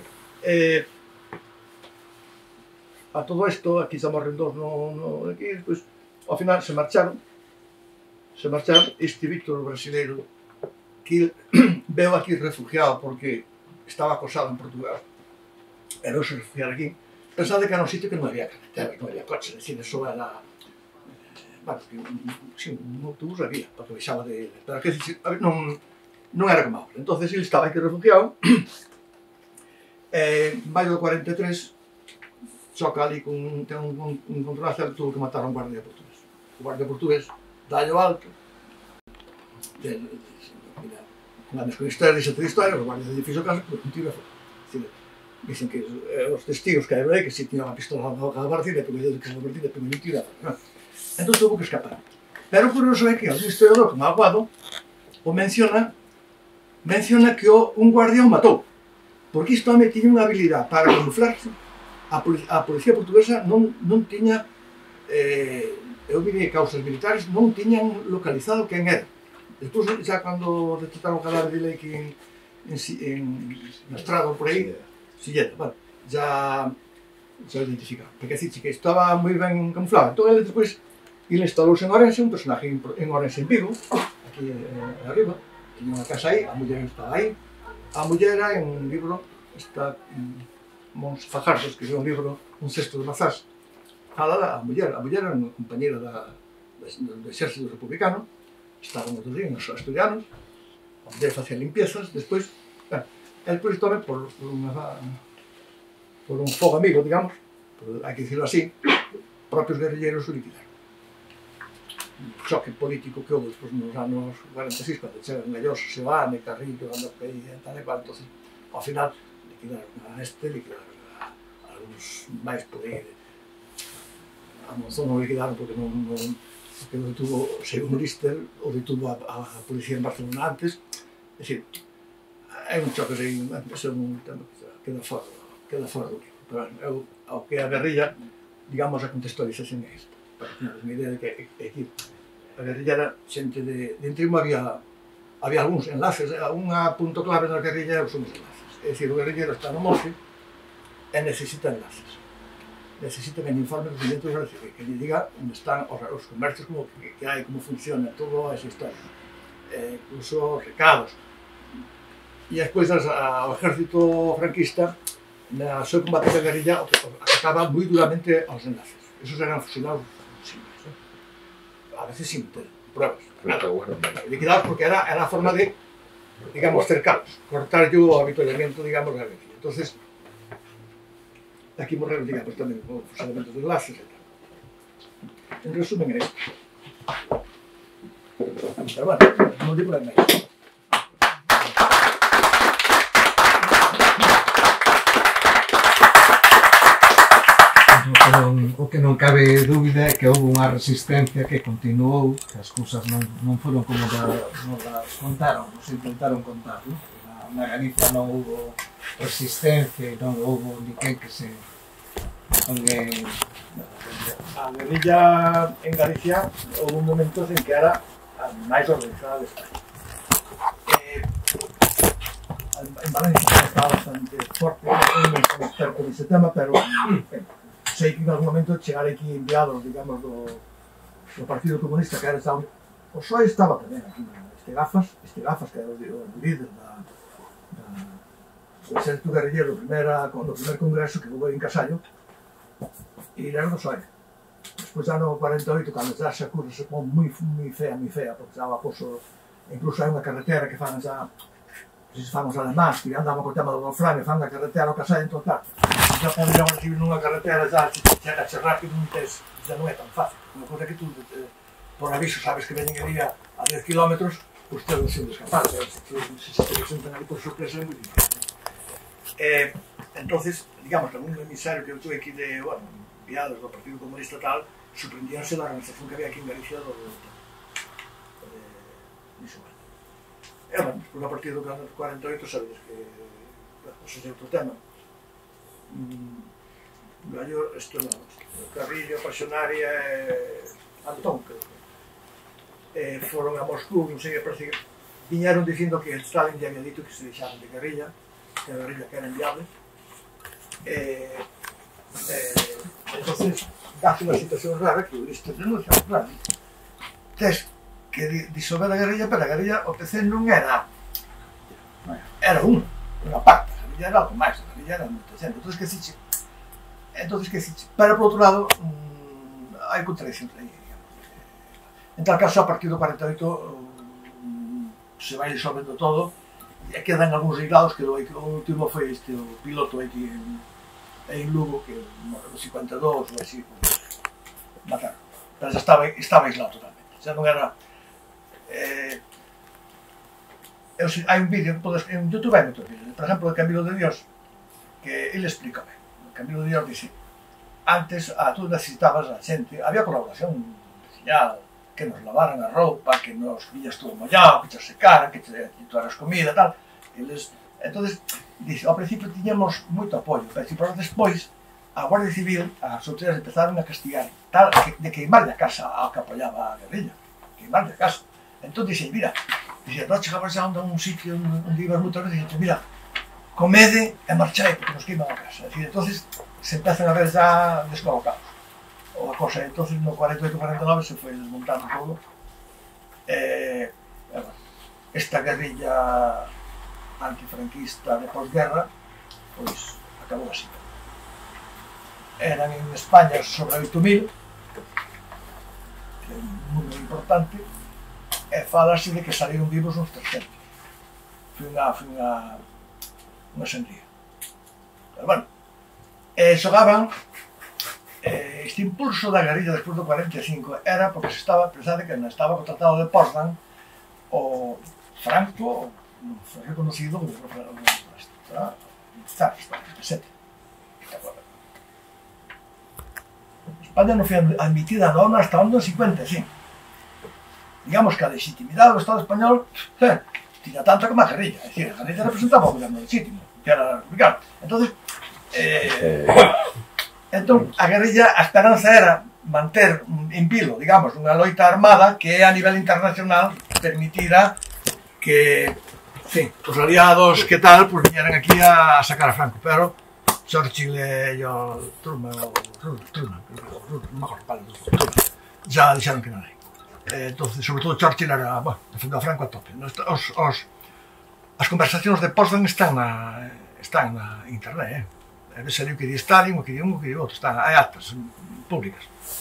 a todo isto, aquí se morren dos aquí, despois, ao final se marcharon, este Víctor brasileiro, que veu aquí refugiado porque estaba acosado en Portugal, e veu se refugiar aquí, pensade que era un sitio que non había carreteras, non había coches, es decir, eso era, bueno, un autobús había, para que baixaba de, pero que non era como ahora. Entonces, ele estaba aquí refugiado, en maio do 43, choca ali ten un contronazo, tuvo que matar a un guardia portugués. O guardia portugués dalle o alto, con anos con historias, dixo toda historia, os guardias de fixo caso, pero un tiro fora. Dicen que os testigos que hai aí, que se tiñan a pistola na boca da partida, que pegou un tiro fora. Entón tuvo que escapar. Pero o curioso é que o historiador, como Aguado, o menciona que un guardia o matou, porque isto home tiña unha habilidade para camuflarse. A policía portuguesa non tiña eu mirei causas militares, non tiñan localizado quen era. Despois, xa cando detectaron o cadáver de Leiki en Estrado, por aí, Silleta, vale, ya identificaron. Porque así que estaba moi ben camuflado. Entón, ele despois, ele instalouse en Orense, un personaje en Orense en Vigo, aquí arriba, tiña unha casa aí, a muller estaba aí. A muller era en un libro, está Mons Fajardo, escribiu un libro, Un cesto de mazás. Fala a muller era unha compañera do exército republicano, estaban os dos os asturianos, a muller facía limpiezas, despois, el pois tamén por un fogo amigo, digamos, hai que dicirlo así, propios guerrilleros o liquidaron. Un choque político que houve despois nos anos 46, cando chegan Galloso, Sebane, Carrillo, Andapei, tal e cual, entonces, ao final, liquidaron a algúns máis por aí. A Monzón non liquidaron porque non detuvo, según Lister, o detuvo a policía en Barcelona antes. É dicir, é un choque de un tema que queda fora do libro. Pero eu, ao que a guerrilla, digamos, a contextualización é isto. Para que teñades unha idea de que aquí a guerrilla era xente de Entrimo, había algúns enlaces, un punto clave na guerrilla son os enlaces. É dicir, o guerrillero está no monte e necesita enlaces. Necesita que informe do presidente do Exército, que lle diga onde están os comercios, que hai, como funciona toda esa historia. Incluso recados. E despois ao exército franquista, na seu combate da guerrilla, atacaba moi duramente aos enlaces. Esos eran fusilados simples, a veces sin ter pruebas. Liquidados porque era a forma de, digamos, cercalos, cortar o avituallamiento, digamos, da guerrilla. Entonces, aquí morreron, digamos, tamén o fusilamiento dos enlaces e tal. En resumen, é isto. Pero bueno, non digo nada máis. O que non cabe dúbida é que houve unha resistencia que continuou, que as cousas non foron como nos las contaron, nos intentaron contar, non? Na Galiza non houve resistencia e non houve ninguén que se... A guerrilla en Galicia houve un momento en que era a máis organizada de España. En Valencia estaba bastante forte, non me son experto nese tema, pero sei que en algún momento chegar aquí enviados, digamos, do Partido Comunista, que era o PSOE estaba tamén aquí, este Gafas, que era o líder do exército guerrillero no primer congreso que houve en Casallo, e era do PSOE. Despois, ano 48, cando xa a curva se pon moi fea, porque xa va poso, incluso hai unha carretera que fan xa, se fan os alemáns, que andaban co tema do Wolfram, fan a carretera ao Casallo, entón, claro, xa podrían recibir nunha carretera, xa chegaxe rápido, xa non é tan fácil. Unha cosa que tú, por aviso, sabes que veñen ali a 10 km, pois te non sendo escapar, se te presentan ali por sorpresa é moi difícil. Entonces, digamos que algún emisario que eu tuve aquí de, bueno, enviados do Partido Comunista tal, sorprendíanse da organización que había aquí en Galicia do iso, bueno. E, bueno, despois a partir do 48, sabedes que, eso é outro tema. Gallo, isto non, Carrillo, Pasionaria e Antón, creo que foron a Moscú, non sei, parece que viñeron dicindo que Stalin ya había dito que se deixaran de guerrilla, que a guerrilla que era enviable. Entonces, dace unha situación rara que o Lister denuncia, claro. Tes que disolver a guerrilla, pero a guerrilla, o PC non era unha parte, a guerrilla era algo máis, a guerrilla era moita xente. Entonces, que ciche. Pero, por outro lado, hai contradiccións aí, digamos. En tal caso, a partir do 48, se vai disolvendo todo, e quedan algúns reigados, que o último foi este, o piloto aquí en Lugo, que morreu no 52 ou así, mataron. Pero xa estaba aislado totalmente, xa non era... hai un vídeo, en YouTube hai moitos vídeos, por exemplo, de Camilo de Dios, que ele explica ben. Camilo de Dios dice, antes tú necesitabas a xente, había colaboración veciñal, que nos lavaran a roupa, que nos pillas todo mollado, que te secaran, que te daras comida, tal. Entonces, dice, ao principio tiñamos moito apoio, pero despois a Guardia Civil, as autoridades empezaron a castigar, tal, de queimar a casa ao que apoyaba a guerrilla, queimar a casa. Entón dixe, mira, nós chegamos a un sitio onde ibas moito, e dixe, mira, comede e marchai, porque nos queiman a casa. É dicir, entonces se empezan a ver xa descolocados. O a cosa, entonces no 48-49 se foi desmontando todo. Esta guerrilla antifranquista de posguerra, pois, acabou así. Eran en España sobre 8.000, que é un número importante, e falase de que salieron vivos uns 300. Foi unha sangría. Pero bueno, xogaban, este impulso da guerrilla despois do 45 era porque se estaba, pensade que estaba o Tratado de Potsdam, o Franco foi reconocido como España non foi admitida na ONU hasta o ano 55. Digamos que a legitimidade do Estado español tiña tanta como a guerrilla, é dicir, a guerrilla representaba o goberno legítimo, que era republicano. Entón, a guerrilla, a esperanza era manter en vilo, digamos, unha loita armada que a nivel internacional permitira que, os aliados que tal, pues viñeran aquí a sacar a Franco, pero Churchill e Truman, já dixeron que non hai. Entonces, sobre todo Churchill era, bueno, defendeu a Franco a tope. As conversacións de Potsdam están na internet, ves ali o que di Stalin, o que di un, o que di outro, hai actas públicas.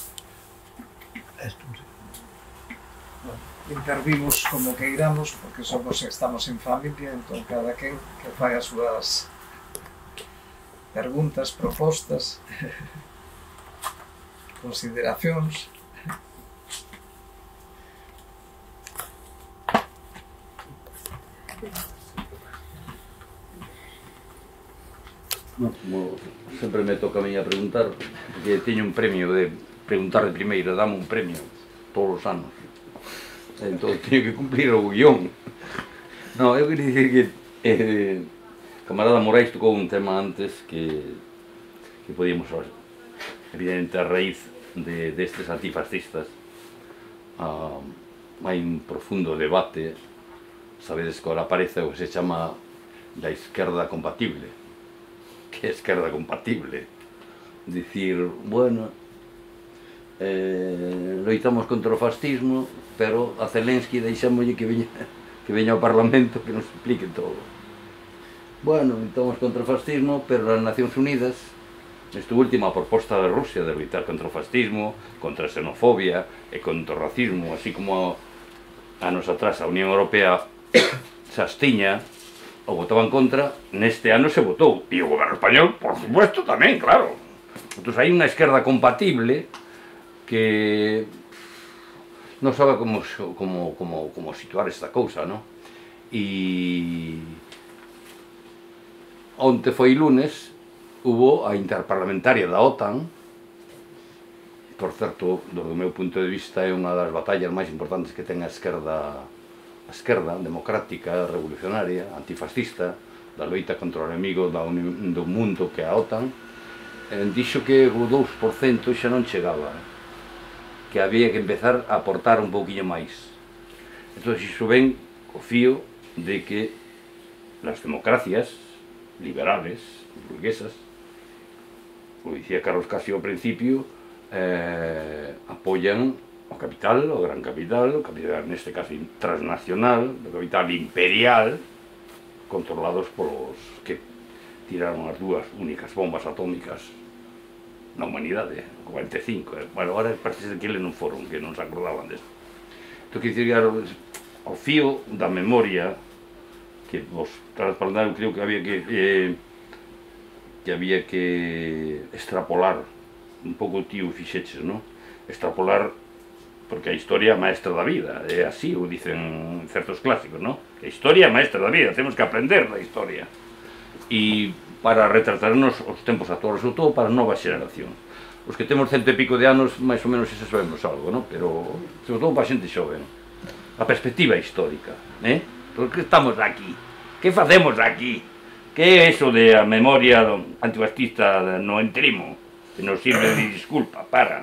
Intervimos como queiramos, porque somos estamos en familia, entón cada quen que fai as súas preguntas, propostas, consideracións. Como sempre me toca a mí a preguntar, porque teño un premio de preguntar de primeira, dame un premio todos os anos. Entón teño que cumplir o guión. Non, eu queria dicir que camarada Morais tocou un tema antes que podíamos ver. Evidente, a raíz destes antifascistas hai un profundo debate, sabedes que ahora aparece o que se chama la izquierda compatible. Que é esquerda compatible? Dicir, bueno, loitamos contra o fascismo, pero a Zelensky deixámoslle que veña ao Parlamento que nos explique todo. Bueno, loitamos contra o fascismo, pero as Nacións Unidas, nesta última proposta de Rusia de loitar contra o fascismo, contra a xenofobia e contra o racismo, así como anos atrás a Unión Europea se abstiña ou votaban contra, neste ano se votou. E o goberno español, por supuesto, tamén, claro. Entón, hai unha esquerda compatible que non sabe como situar esta cousa, non? E onte foi lunes, hubo a interparlamentaria da OTAN, por certo, do meu punto de vista, é unha das batallas máis importantes que ten a esquerda democrática, revolucionaria, antifascista, da loita contra o enemigo do mundo que é a OTAN, dixo que o 2% xa non chegaba, que había que empezar a aportar un pouquinho máis. Entón, iso ven o fío de que as democracias liberales, burguesas, como dicía Carlos Casio ao principio, apoyan o capital, o gran capital, o capital neste caso transnacional, o capital imperial, controlados polos que tiraron as dúas únicas bombas atómicas na humanidade, o 45. Bueno, agora parece que eles non foron, que non se acordaban desto. Entón, que dicir, ao fío da memoria que vos transplantaron, creo que había que extrapolar un pouco, tío, fixeches, non? Extrapolar, porque a historia é a maestra da vida, é así, o dicen certos clásicos, non? Que a historia é a maestra da vida, temos que aprender da historia. E para retratarnos os tempos actuales, sobre todo para novas xeracións. Os que temos 100 e pico de anos, máis ou menos, ese sabemos algo, non? Pero, sobre todo para a xente xoven. A perspectiva histórica, eh? Por que estamos aquí? Que facemos aquí? Que é eso de a memoria antifascista no entrimo? que non sirve de disculpa, para.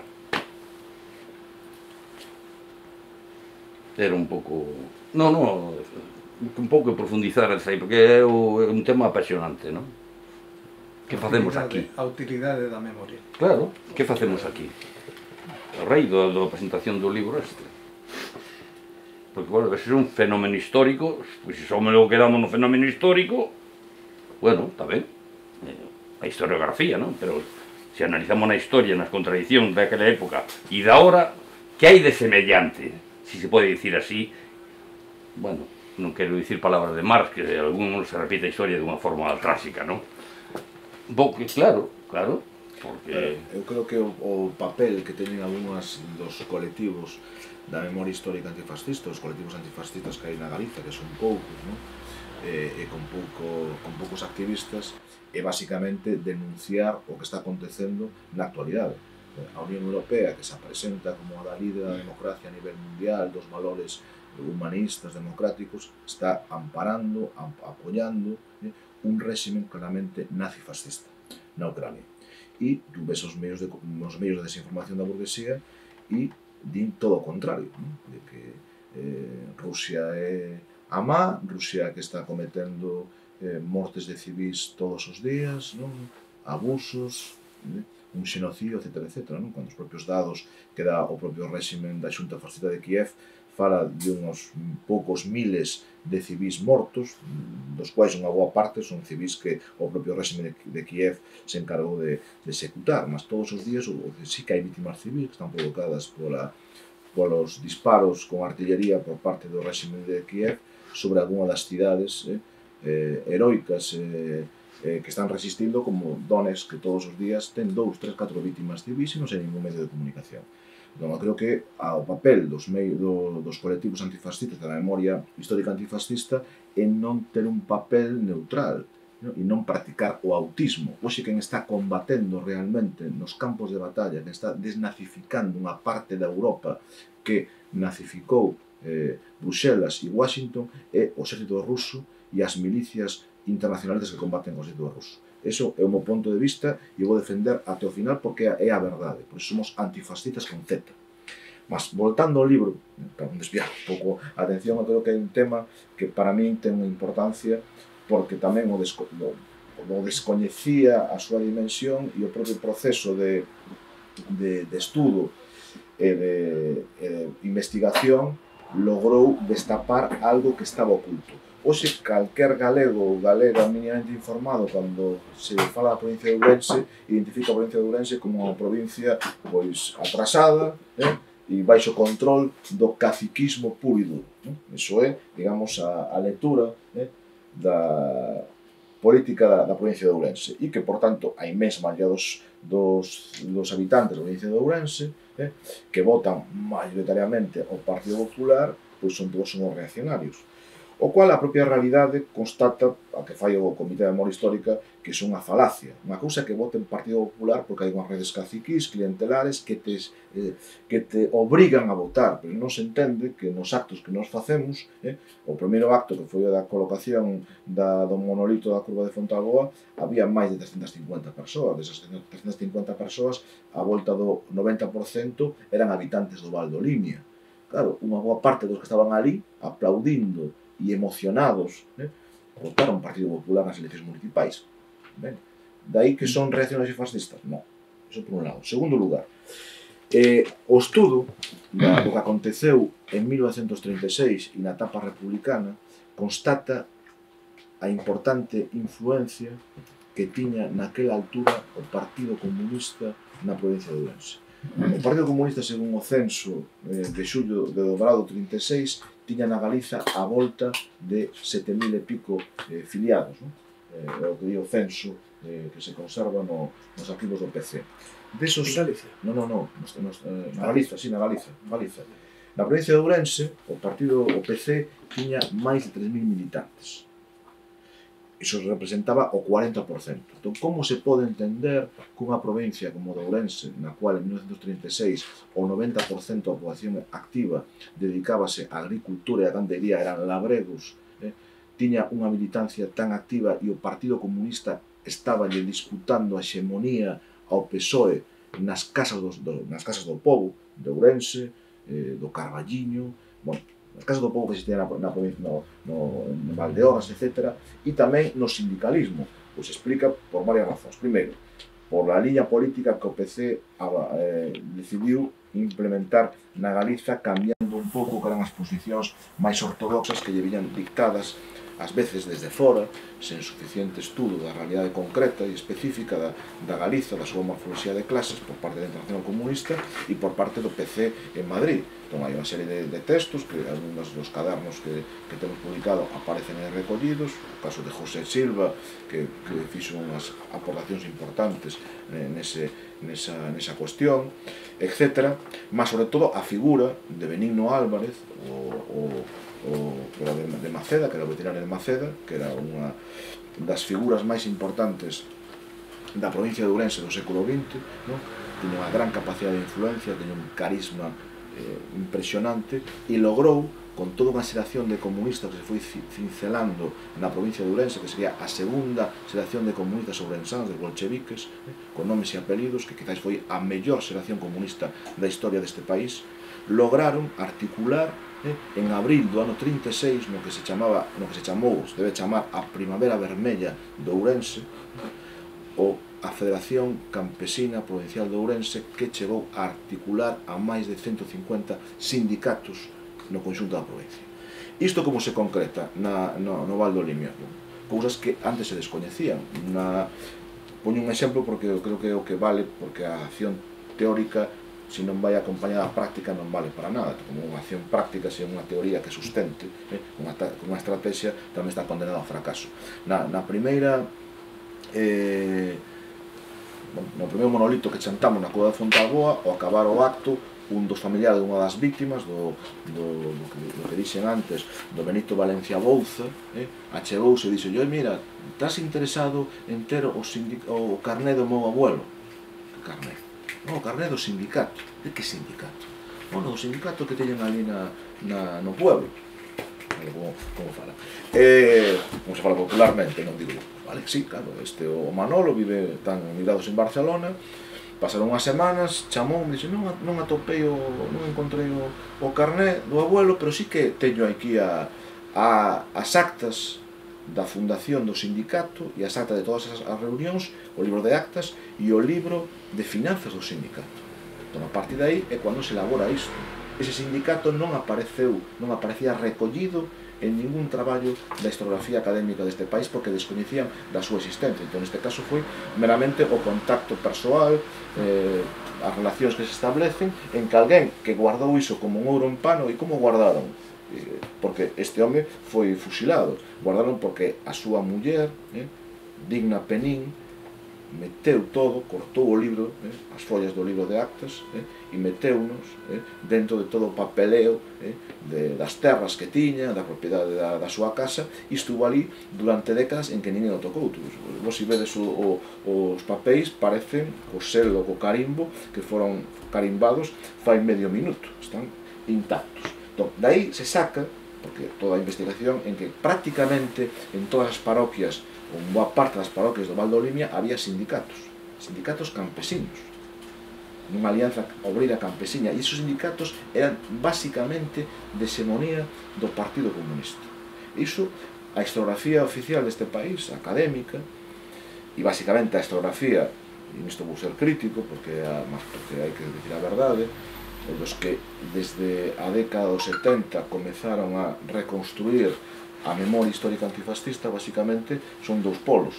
Era un pouco... Non, un pouco profundizar aí, porque é un tema apasionante, non? Que facemos aquí? A utilidade da memoria. Claro, que facemos aquí? O rei da presentación do libro este. Porque, bueno, ese é un fenómeno histórico, pois se só me lo quedamos no fenómeno histórico, bueno, está ben, a historiografía, non? Pero se analizamos na historia, nas contradicións daquela época e da hora, que hai de semellante, si se pode dicir así, bueno, non quero dicir palabras de Marx, que algún se repite a historia dunha forma tráxica, non? Porque, claro, porque... Eu creo que o papel que teñen algúns dos colectivos da memoria histórica antifascista, os colectivos antifascistas que hai na Galiza, que son poucos, non? E con poucos activistas, é basicamente denunciar o que está acontecendo na actualidade. A Unión Europea, que se presenta como a da líder da democracia a nivel mundial, dos valores humanistas, democráticos, está amparando, apoyando un réximen claramente nazifascista na Ucrania. E tú ves os medios de desinformación da burguesía e din todo o contrario, de que Rusia é a má, Rusia que está cometendo mortes de civis todos os días, abusos, un xenocidio, etc. Cando os propios dados que dá o propio réximen da Xunta Fascista de Kiev fala de uns poucos miles de civis mortos, dos quais unha boa parte son civis que o propio réximen de Kiev se encargou de executar, mas todos os días sí que hai vítimas civis que están provocadas polos disparos con artillería por parte do réximen de Kiev sobre algunha das cidades heroicas que están resistindo, como Donetsk, que todos os días ten 2, 3, 4 vítimas civis e non sei ningún medio de comunicación. Entón, eu creo que o papel dos colectivos antifascistas da memoria histórica antifascista é non ter un papel neutral e non practicar o autismo. Hoxe quen está combatendo realmente nos campos de batalla, que está desnazificando unha parte da Europa que nazificou Bruxelas e Washington, é o exército ruso e as milicias internacionalistas que combaten o exército ruso. Eso é o meu ponto de vista e vou defender até o final porque é a verdade. Por iso somos antifascistas con Z. Mas, voltando ao libro, para non desviar un pouco a atención, eu creo que hai un tema que para min ten unha importancia porque tamén o descoñecía a súa dimensión e o propio proceso de estudo e de investigación logrou destapar algo que estaba oculto. Hoxe, calquer galego ou galega minimamente informado, cando se fala da provincia de Ourense, identifica a provincia de Ourense como unha provincia atrasada e baixo control do caciquismo puro e duro. Iso é, digamos, a lectura da política da provincia de Ourense e que, por tanto, a inmensa maioría dos habitantes da provincia de Ourense que votan maioritariamente ao Partido Popular, pois son todos somos reaccionarios. O cual a propia realidade constata, a que fai o Comité de Memoria Histórica, que son unha falacia. Unha cousa que voten Partido Popular porque hai unhas redes caciquís, clientelares, que te obrigan a votar, pero non se entende que nos actos que nos facemos, o primeiro acto que foi o da colocación do monolito da curva de Fontalboa, había máis de 350 persoas. Desas 350 persoas, a volta do 90% eran habitantes do Val do Limia. Claro, unha boa parte dos que estaban ali, aplaudindo e emocionados, votaron Partido Popular nas eleccións municipais. Daí que son reaccionarios fascistas? Non. Iso por un lado. Segundo lugar, o estudo do que aconteceu en 1936 e na etapa republicana constata a importante influencia que tiña naquela altura o Partido Comunista na provincia de Ourense. O Partido Comunista, según o censo de xullo de Dobrado 36, tiña na Galiza a volta de 7.000 e pico filiados. É o que di o censo que se conserva nos arquivos do PC. En Galicia? Non, na Galiza, sí, na Galiza. Na provincia de Ourense, o PC tiña máis de 3.000 militantes. Iso representaba o 40%. Entón, como se pode entender que unha provincia como de Ourense, na cual en 1936 o 90% da poboación activa dedicábase á agricultura e a gandería, eran labregos, tiña unha militancia tan activa e o Partido Comunista estaba disputando a hexemonía ao PSOE nas casas do povo de Ourense, do Carballiño, bueno, nas casas do povo que existían na provincia, en Valdeorras, etc. E tamén no sindicalismo, pois explica por varias razóns. Primeiro, por a liña política que o PC decidiu implementar na Galiza, cambiando un pouco que eran as posicións máis ortodoxas que lle viñan dictadas ás veces desde fora, sen suficiente estudo da realidade concreta e específica da Galiza, da súa morfoloxía de clases por parte da Internacional Comunista e por parte do PC en Madrid. Entón, hai unha serie de textos que algúns dos cadernos que temos publicado aparecen recollidos, o caso de José Silva, que fixo unhas aportacións importantes nesa cuestión, etc. Mas, sobre todo, a figura de Benigno Álvarez, de Maceda, que era o veterinario de Maceda, que era unha das figuras máis importantes da provincia de Ourense do século XX, no? Tiña unha gran capacidade de influencia, tiña un carisma impresionante e logrou, con toda unha xeración de comunistas que se foi cincelando na provincia de Ourense, que sería a segunda xeración de comunistas ourensáns, de bolcheviques, con nomes e apelidos, que quizás foi a mellor xeración comunista da historia deste país, lograron articular en abril do ano 36, no que se chamou, se debe chamar a Primavera Vermella de Ourense, a Federación Campesina Provincial de Ourense, que chegou a articular a máis de 150 sindicatos no conxunto da provincia. Isto como se concreta no Val do Limia? Cousas que antes se descoñecían. Poño un exemplo porque eu creo que é o que vale, porque a acción teórica, se non vai acompañada a práctica, non vale para nada. Como unha acción práctica, se é unha teoría que sustente, unha estrategia, tamén está condenada ao fracaso. No primeiro monolito que chantamos na Cova de Fontalboa, ao acabar o acto, un dos familiares de unha das víctimas do que dixen antes, do Benito Valencia Bouza, achegouse e dixo: mira, estás interesado en ter o carné do meu abuelo? Que carné? No, o carné do sindicato. De que sindicato? Bueno, do sindicato que teñen ali no pueblo. Como fala? Como se fala popularmente, non digo. Vale, sí, claro, o Manolo vive tan migrados en Barcelona. Pasaron unhas semanas, chamou, me dixe: non atopei, non encontrei o carné do abuelo, pero sí que teño aquí as actas da fundación do sindicato e as actas de todas as reunións, o libro de actas e o libro de finanzas do sindicato. Entón, a partir de aí é cando se elabora isto. Ese sindicato non aparecía recollido en ningún traballo da historiografía académica deste país porque descoñecían da súa existencia. Entón, neste caso foi meramente o contacto persoal, as relacións que se establecen, en que alguén que guardou iso como un ouro en pano. E como guardaron? Porque este home foi fusilado. Guardaron porque a súa muller, Digna Penín, meteu todo, cortou o libro, as follas do libro de actas, e meteunos dentro de todo o papeleo das terras que tiña, da propiedade da súa casa, e estuvo ali durante décadas en que ninguén o tocou. Vos se vedes os papéis, parecen co selo, co carimbo, que foron carimbados fai medio minuto, están intactos. Entón, dai se saca, porque toda a investigación, en que prácticamente en todas as parroquias, ou en boa parte das parroquias do Val do Limia, había sindicatos campesinos, nunha alianza obreira campesina, e esos sindicatos eran basicamente de hegemonía do Partido Comunista. Iso, a historiografía oficial deste país, académica, e basicamente a historiografía, e nisto vou ser crítico, porque hai que dicir a verdade, dos que desde a década dos 70 comezaron a reconstruir a memoria histórica antifascista, basicamente son dous polos,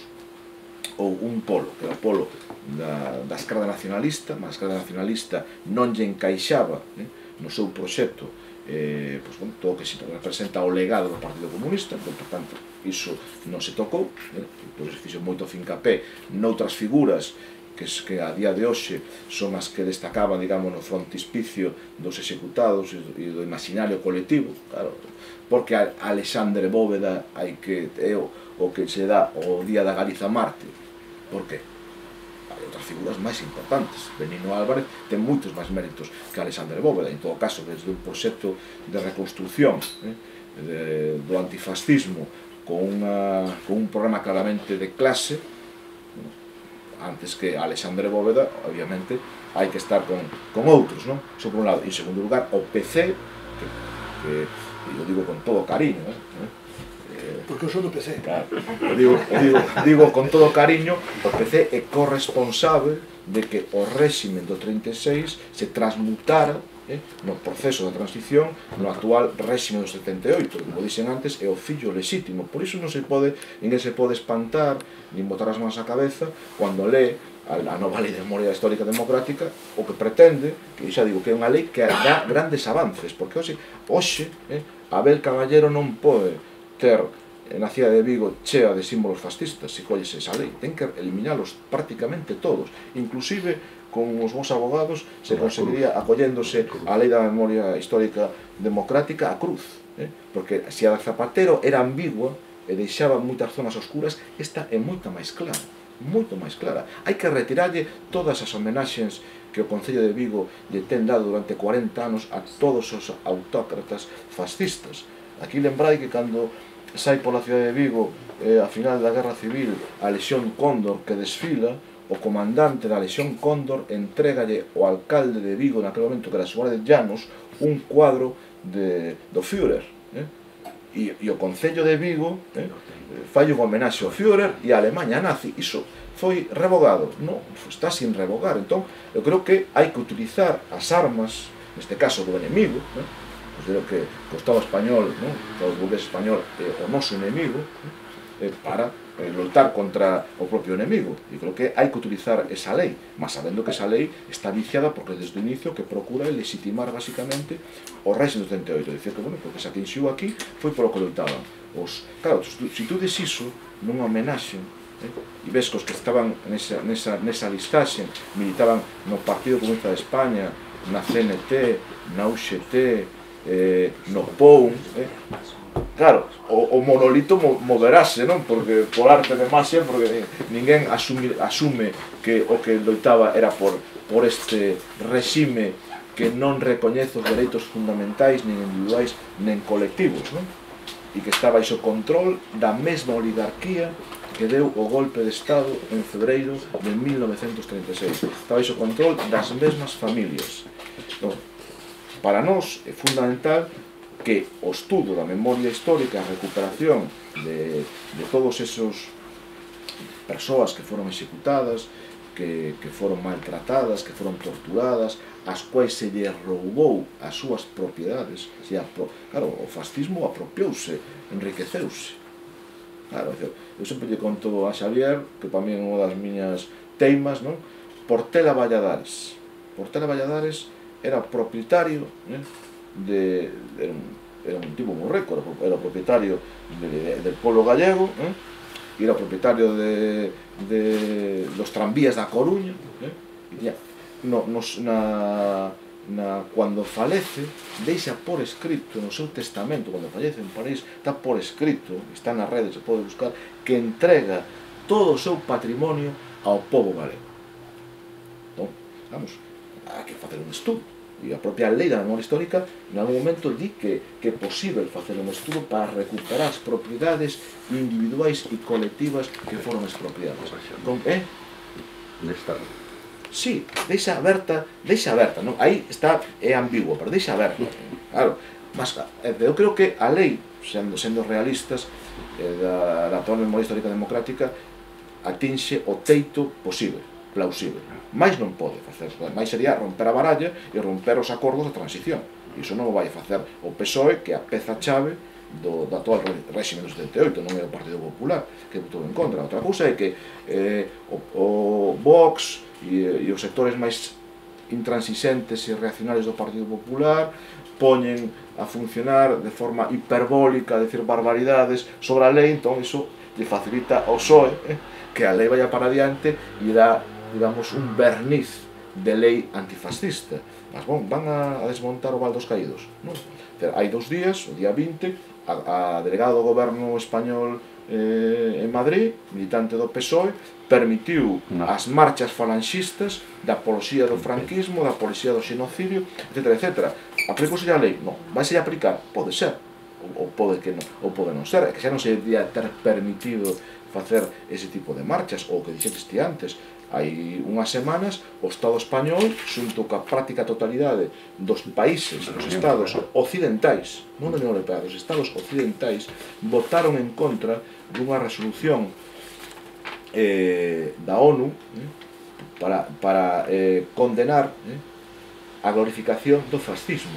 ou un polo, que era o polo da esquerda nacionalista, mas a esquerda nacionalista non lle encaixaba no seu proxecto todo o que se representa o legado do Partido Comunista. Por tanto, iso non se tocou, pois se fixo moito fincapé noutras figuras que a día de hoxe son as que destacaban, digamos, no frontispicio dos executados e do imaginario colectivo, claro, porque a Alexandre Bóveda é o que se dá o Día da Galiza Marte. Por que? Hai outras figuras máis importantes. Benigno Álvarez ten moitos máis méritos que Alexandre Bóveda. En todo caso, desde un proxecto de reconstrucción do antifascismo con un programa claramente de clase, antes que Alexandre Bóveda, obviamente, hai que estar con outros, non? Iso por un lado. E en segundo lugar, o PC, que eu digo con todo cariño, Porque eu sou do PC. claro, digo con todo cariño, o PC é corresponsable de que o réxime do 36 se transmutara no proceso da transición no actual réxime do 78, que, como dixen antes, é o fillo lexítimo. Por iso ninguén se pode espantar nin botar as mans á cabeza cando lee a nova lei de memoria histórica democrática, o que pretende, que xa digo que é unha lei que dá grandes avances, porque hoxe Abel Caballero non pode ter na cidade de Vigo chea de símbolos fascistas se colles esa lei, ten que eliminalos prácticamente todos, inclusive con os bons abogados se conseguiría acolléndose a lei da memoria histórica democrática a cruz, porque se a Zapatero era ambigua e deixaba moitas zonas oscuras, esta é moito máis clara, moito máis clara. Hai que retirarlle todas as homenaxes que o Concello de Vigo lle ten dado durante 40 anos a todos os autócratas fascistas. Aquí lembrai que cando sai pola cidade de Vigo a final da Guerra Civil a Lexión Cóndor que desfila, o comandante da Lexión Cóndor entregalle ao alcalde de Vigo naquele momento, que era Suárez Llanos, un cuadro do Führer, e o Concello de Vigo fai un homenaxe ao Führer e a Alemanha nazi. Iso foi revogado? Non, está sin revogar. Entón, eu creo que hai que utilizar as armas, neste caso do enemigo, considero que o Estado español, o burgués español é o noso enemigo, para loitar contra o propio enemigo. E creo que hai que utilizar esa lei, mas sabendo que esa lei está viciada porque desde o inicio que procura legitimar basicamente o réxime do 78. Dicir que, bueno, porque se atinxiu aquí foi polo que loitaban. Claro, se tú des iso nunha homenaxe, e ves que os que estaban nesa listaxe militaban no Partido Comunista de España, na CNT, na UGT, no POUM, claro, o monolito moverase, non? Porque por arte de magia, porque ninguén asume que o que loitaba era por este regime que non recoñece os dereitos fundamentais, nin individuais, nin colectivos, non? E que estaba iso control da mesma oligarquía que deu o golpe de Estado en febreiro de 1936. Estaba iso control das mesmas familias. Non? Para nós é fundamental que o estudo da memoria histórica, a recuperación de todos esos persoas que foron executadas, que foron maltratadas, que foron torturadas, as quais se lle roubou as súas propiedades. Claro, o fascismo apropiouse, enriqueceuse. Claro, eu sempre lle conto a Xavier, que para mí é unha das miñas teimas, non? Portela Valladares. Portela Valladares era propietario era un tipo moi rico, era propietario del pueblo gallego, era propietario de los tranvías da Coruña, cando falece, deixa por escrito no seu testamento, cando fallece en París, está por escrito, está na rede, se pode buscar, que entrega todo o seu patrimonio ao povo galego. Entón, vamos, hai que facer un estudo. E a propia lei da memoria histórica en algún momento di que é posible facer un estudo para recuperar as propiedades individuais e colectivas que foron expropiadas. Sí, deixa aberta, non? Aí está, é ambiguo, pero deixa aberta. Claro, mas eu creo que a lei, sendo realistas, da actual memoria histórica democrática, atinxe o teito posible, plausible. Mais non pode facer, máis sería romper a baralla e romper os acordos de transición. E iso non o vai facer o PSOE, que é a peza chave do actual réxime do 78, non é o Partido Popular, que votou en contra. Outra cousa é que o Vox e os sectores máis intransixentes e reaccionarios do Partido Popular poñen a funcionar de forma hiperbólica, a decir barbaridades sobre a lei, entón iso lle facilita ao PSOE que a lei vaya para adiante e dá, digamos, un verniz de lei antifascista. Mas, bon, van a desmontar o Val dos Caídos, non? Hai 2 días, o día 20, a delegado do goberno español en Madrid, militante do PSOE, permitiu as marchas falanxistas da apoloxía do franquismo, da apoloxía do xenocidio, etc. Aplicouse a lei? Non. Vai se aplicar? Pode ser, ou pode que non, ou pode non ser, que xa non se debería ter permitido facer ese tipo de marchas, ou que dixeste antes, hai unhas semanas o Estado español, xunto ca práctica totalidade dos países, dos estados occidentais, non da Unión Europea, dos estados occidentais, votaron en contra dunha resolución da ONU para condenar a glorificación do fascismo.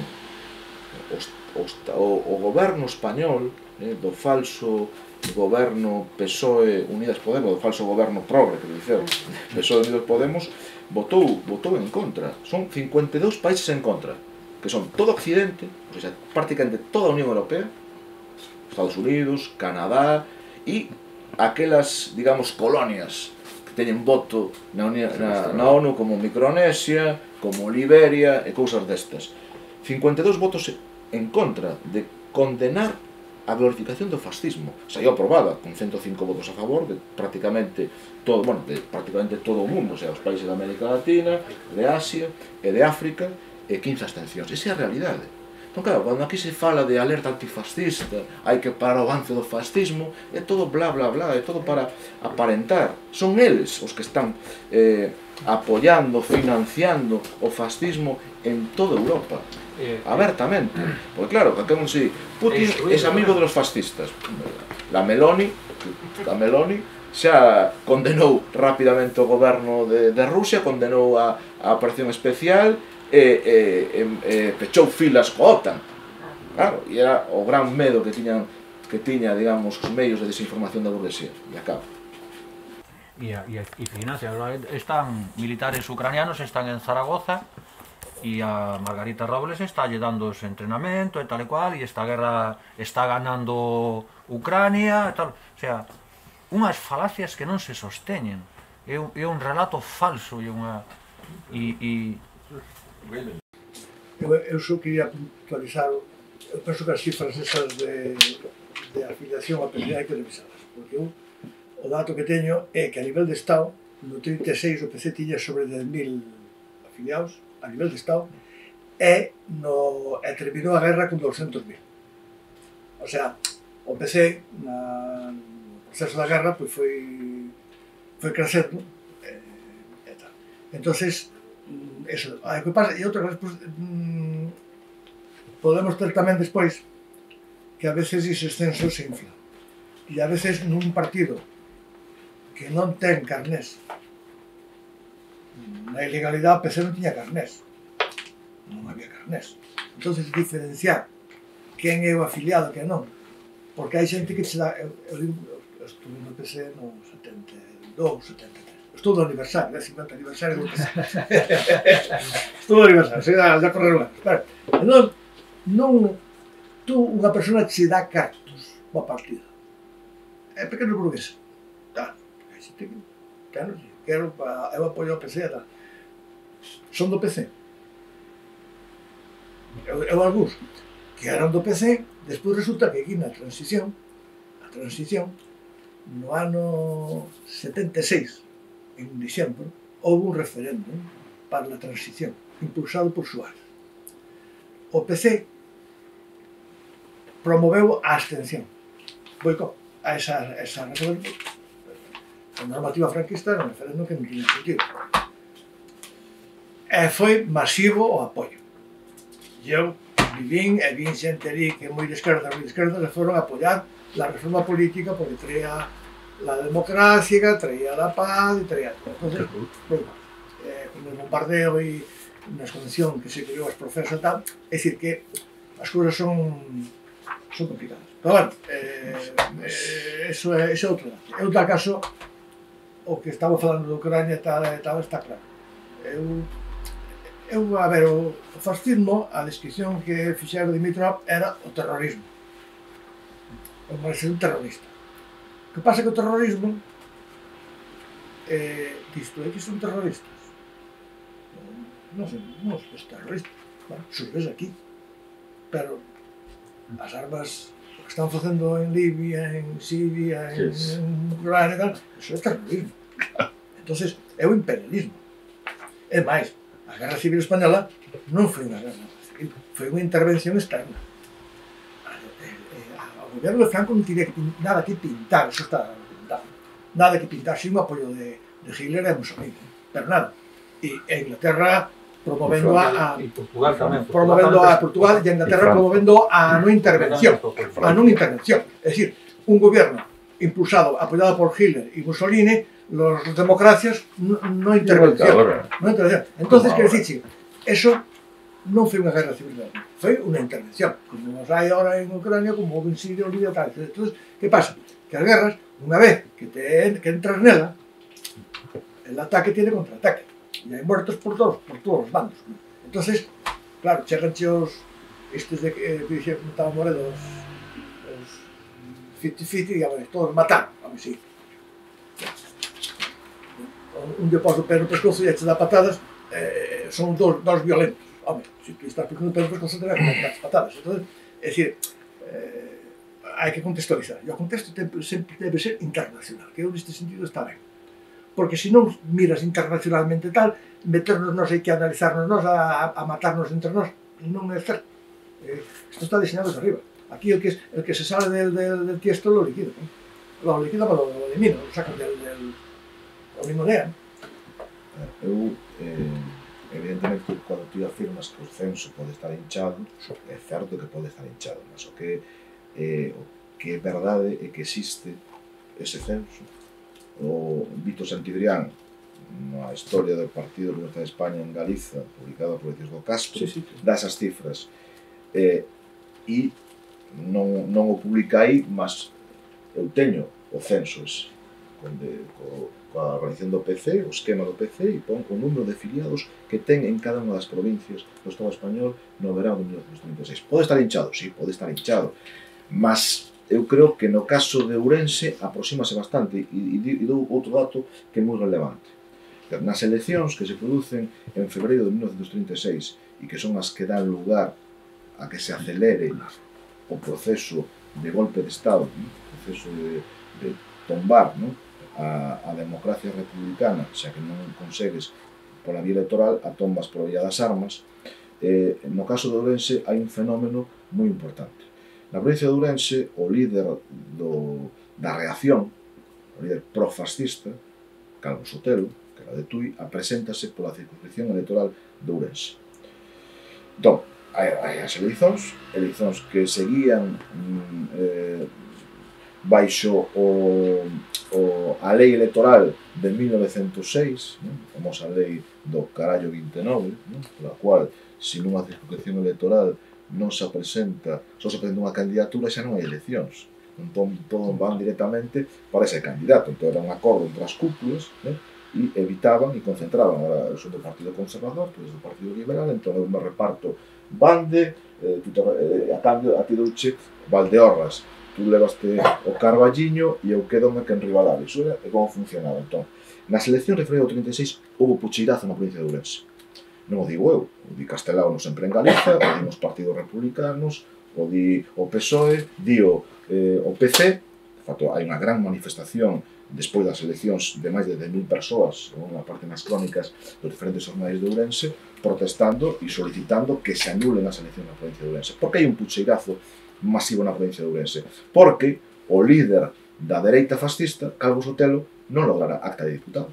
O goberno español, do falso goberno PSOE Unidas Podemos, do falso goberno progre, quero dicer, PSOE Unidas Podemos, votou en contra. Son 52 países en contra, que son todo Occidente, ou sea, prácticamente toda a Unión Europea, Estados Unidos, Canadá e aquelas, digamos, colonias que teñen voto na ONU, como Micronesia, como Liberia e cousas destas. 52 votos en contra de condenar a glorificación do fascismo. Saiu aprobada con 105 votos a favor de prácticamente todo, bueno, de prácticamente todo o mundo, o sea, os países da América Latina, de Asia e de África, e 15 abstencións. Esa é a realidade. Entón, claro, cando aquí se fala de alerta antifascista, hai que parar o avance do fascismo, é todo bla bla bla, é todo para aparentar. Son eles os que están apoiando, financiando o fascismo en toda Europa, abertamente. Porque claro, que non se Putin é amigo de los fascistas. La Meloni xa condenou rapidamente o goberno de Rusia, condenou a operación especial e pechou filas coa OTAN. Claro, e era o gran medo que tiña, digamos, os medios de desinformación da burguesía. E acaba. Y financia, están militares ucranianos, están en Zaragoza, y a Margarita Robles está lle dando ese entrenamiento e tal e cual, e esta guerra está ganando Ucrania e tal. O sea, unhas falacias que non se sosteñen, é un relato falso, e unha... Eu só quería puntualizar, eu penso que as cifras esas de afiliación a PC hai que revisadas, porque o dato que teño é que a nivel de Estado, no 36 o PC tiña sobre 10.000 afiliados, a nivel de Estado, e terminou a guerra con 200.000. O sea, o PC, no proceso da guerra, pois foi crecendo, e tal. Entonces, eso, o que pasa, e outra vez, podemos ter tamén despois que a veces ese censo se infla. E a veces nun partido que non ten carnés, na ilegalidade o PC non tiña carnés, non había carnés. Entón, diferenciar quen é o afiliado e quen non, porque hai xente que se dá... Eu estuve no PC no 72, 73, estuve no aniversario, 50 aniversario do PC. Estuve no aniversario, se dá correr un ano. Non, unha persona che dá cartos para partido. É pequeno burgués. Hai xente que eu apoio o PC e tal. Son do PC. Eu algúns que eran do PC, despois resulta que aquí na transición, no ano 76, en diciembre, houve un referéndum para a transición, impulsado por Suárez. O PC promoveu a abstención, boicot a esa referéndum. A normativa franquista era un referéndum que non tiña sentido. E foi masivo o apoio. E eu vivín xente ali que moi de esquerda, e foron a apoiar a reforma política porque traía a democracia, traía a paz, traía todo. Entonces, con o bombardeo e na escondición que se creou as profesas e tal, é dicir que as cousas son complicadas. Pero bueno, eso é outro dato. En tal caso, o que estamos falando de Ucrania e tal, está claro. A ver, o fascismo, a descripción que fixera Dimitrov era o terrorismo. O ser un terrorista. O que pasa que o terrorismo, disto é que son terroristas. Non son terroristas. Bueno, se ves aquí. Pero as armas que están facendo en Libia, en Siria, en Ucrania e tal, eso é terrorismo. Entonces, é o imperialismo. É máis, a Guerra Civil Española non foi unha guerra civil, foi unha intervención externa. O goberno de Franco non tiña nada que pintar, eso está pintado, nada que pintar, sin o apoio de Hitler e Mussolini, pero nada. E Inglaterra promovendo a Portugal tamén. promovendo a Portugal e a Inglaterra promovendo a non intervención. A non intervención. É dicir, un gobierno impulsado, apoyado por Hitler y Mussolini, los democracias no intervención. No intervención. Entonces, quer dicir, eso non foi unha guerra civil, foi unha intervención, como nos hai ahora en Ucrania, como en Siria, Libia, tal. Entonces, que pasa? Que as guerras, unha vez que entras nela, el ataque tiene contraataque. E hai muertos por todos os bandos. Entonces, claro, cheganche estes de que dixen, estaba Moredo, os fiti-fiti, e a ver, todos mataron, a ver si. Un dio pos do pé no pescozo e eche da patadas, son dos violentos. Home, se tu estás picando o pé no pescozo, te vai a dar patadas. Entonces, é dicir, hai que contextualizar. E o contexto sempre debe ser internacional, que eu neste sentido está ben. Porque se non miras internacionalmente tal, meternos nós hai que analizarnos nós, a matarnos entre nós, non é certo. Isto está diseñado de arriba. Aquí el que se sale del tiesto lo liquida. Lo liquida, pero lo elimina, lo sacan lo limonean. Eu, evidentemente, cando tú afirmas que o censo pode estar hinchado, é certo que pode estar hinchado, mas o que é verdade é que existe ese censo. O Vito Santidrián, na historia do Partido Comunista de España en Galiza, publicada por Etios do Castro, dá esas cifras. E non o publica aí, mas eu teño o censo ese, coa organización do PC, o esquema do PC, e pon o número de filiados que ten en cada unha das provincias do Estado español no verão de 1936. Pode estar hinchado? Sí, pode estar hinchado, mas eu creo que no caso de Ourense aproxímase bastante, e dou outro dato que é moi relevante. Nas eleccións que se producen en febreiro de 1936 e que son as que dan lugar a que se acelere o proceso de golpe de Estado, o proceso de tombar a democracia republicana, xa que non consegues pola vía electoral a tombas por vía das armas. No caso de Ourense hai un fenómeno moi importante. Na provincia de Ourense, o líder da reacción, o líder profascista, Calvo Sotelo, que era de Tui, apreséntase pola circunscripción electoral de Ourense. Entón, hai as eleicións que seguían baixo a lei electoral de 1906, a famosa lei do carallo 29, pola cual, se nunha circunscripción electoral non se presenta, só se presenta unha candidatura, xa non hai eleccións. Entón, todos van directamente para ese candidato. Entón, era un acordo entre as cúpulas, e evitaban e concentraban. Ahora, eu son do Partido Conservador, tu és do Partido Liberal, entón eu me reparto bande, a cambio, a ti douche Valdeorras. Tú levaste o Carballiño e eu quedome que en Ribadavia. Iso era como funcionaba. Entón, nas eleccións de febreiro do 36 houve pucheirazo na provincia de Ourense. Non o digo eu, o di Castelao no sempre en Galiza, o di nos partidos republicanos, o di o PSOE, di o PC. De facto, hai unha gran manifestación despois das eleccións de máis de 10.000 persoas, unha parte nas crónicas dos diferentes xornais de Ourense, protestando e solicitando que se anulen as eleccións na provincia de Ourense. Por que hai un pucheirazo masivo na provincia de Ourense? Porque o líder da dereita fascista, Calvo Sotelo, non logrará acta de diputado.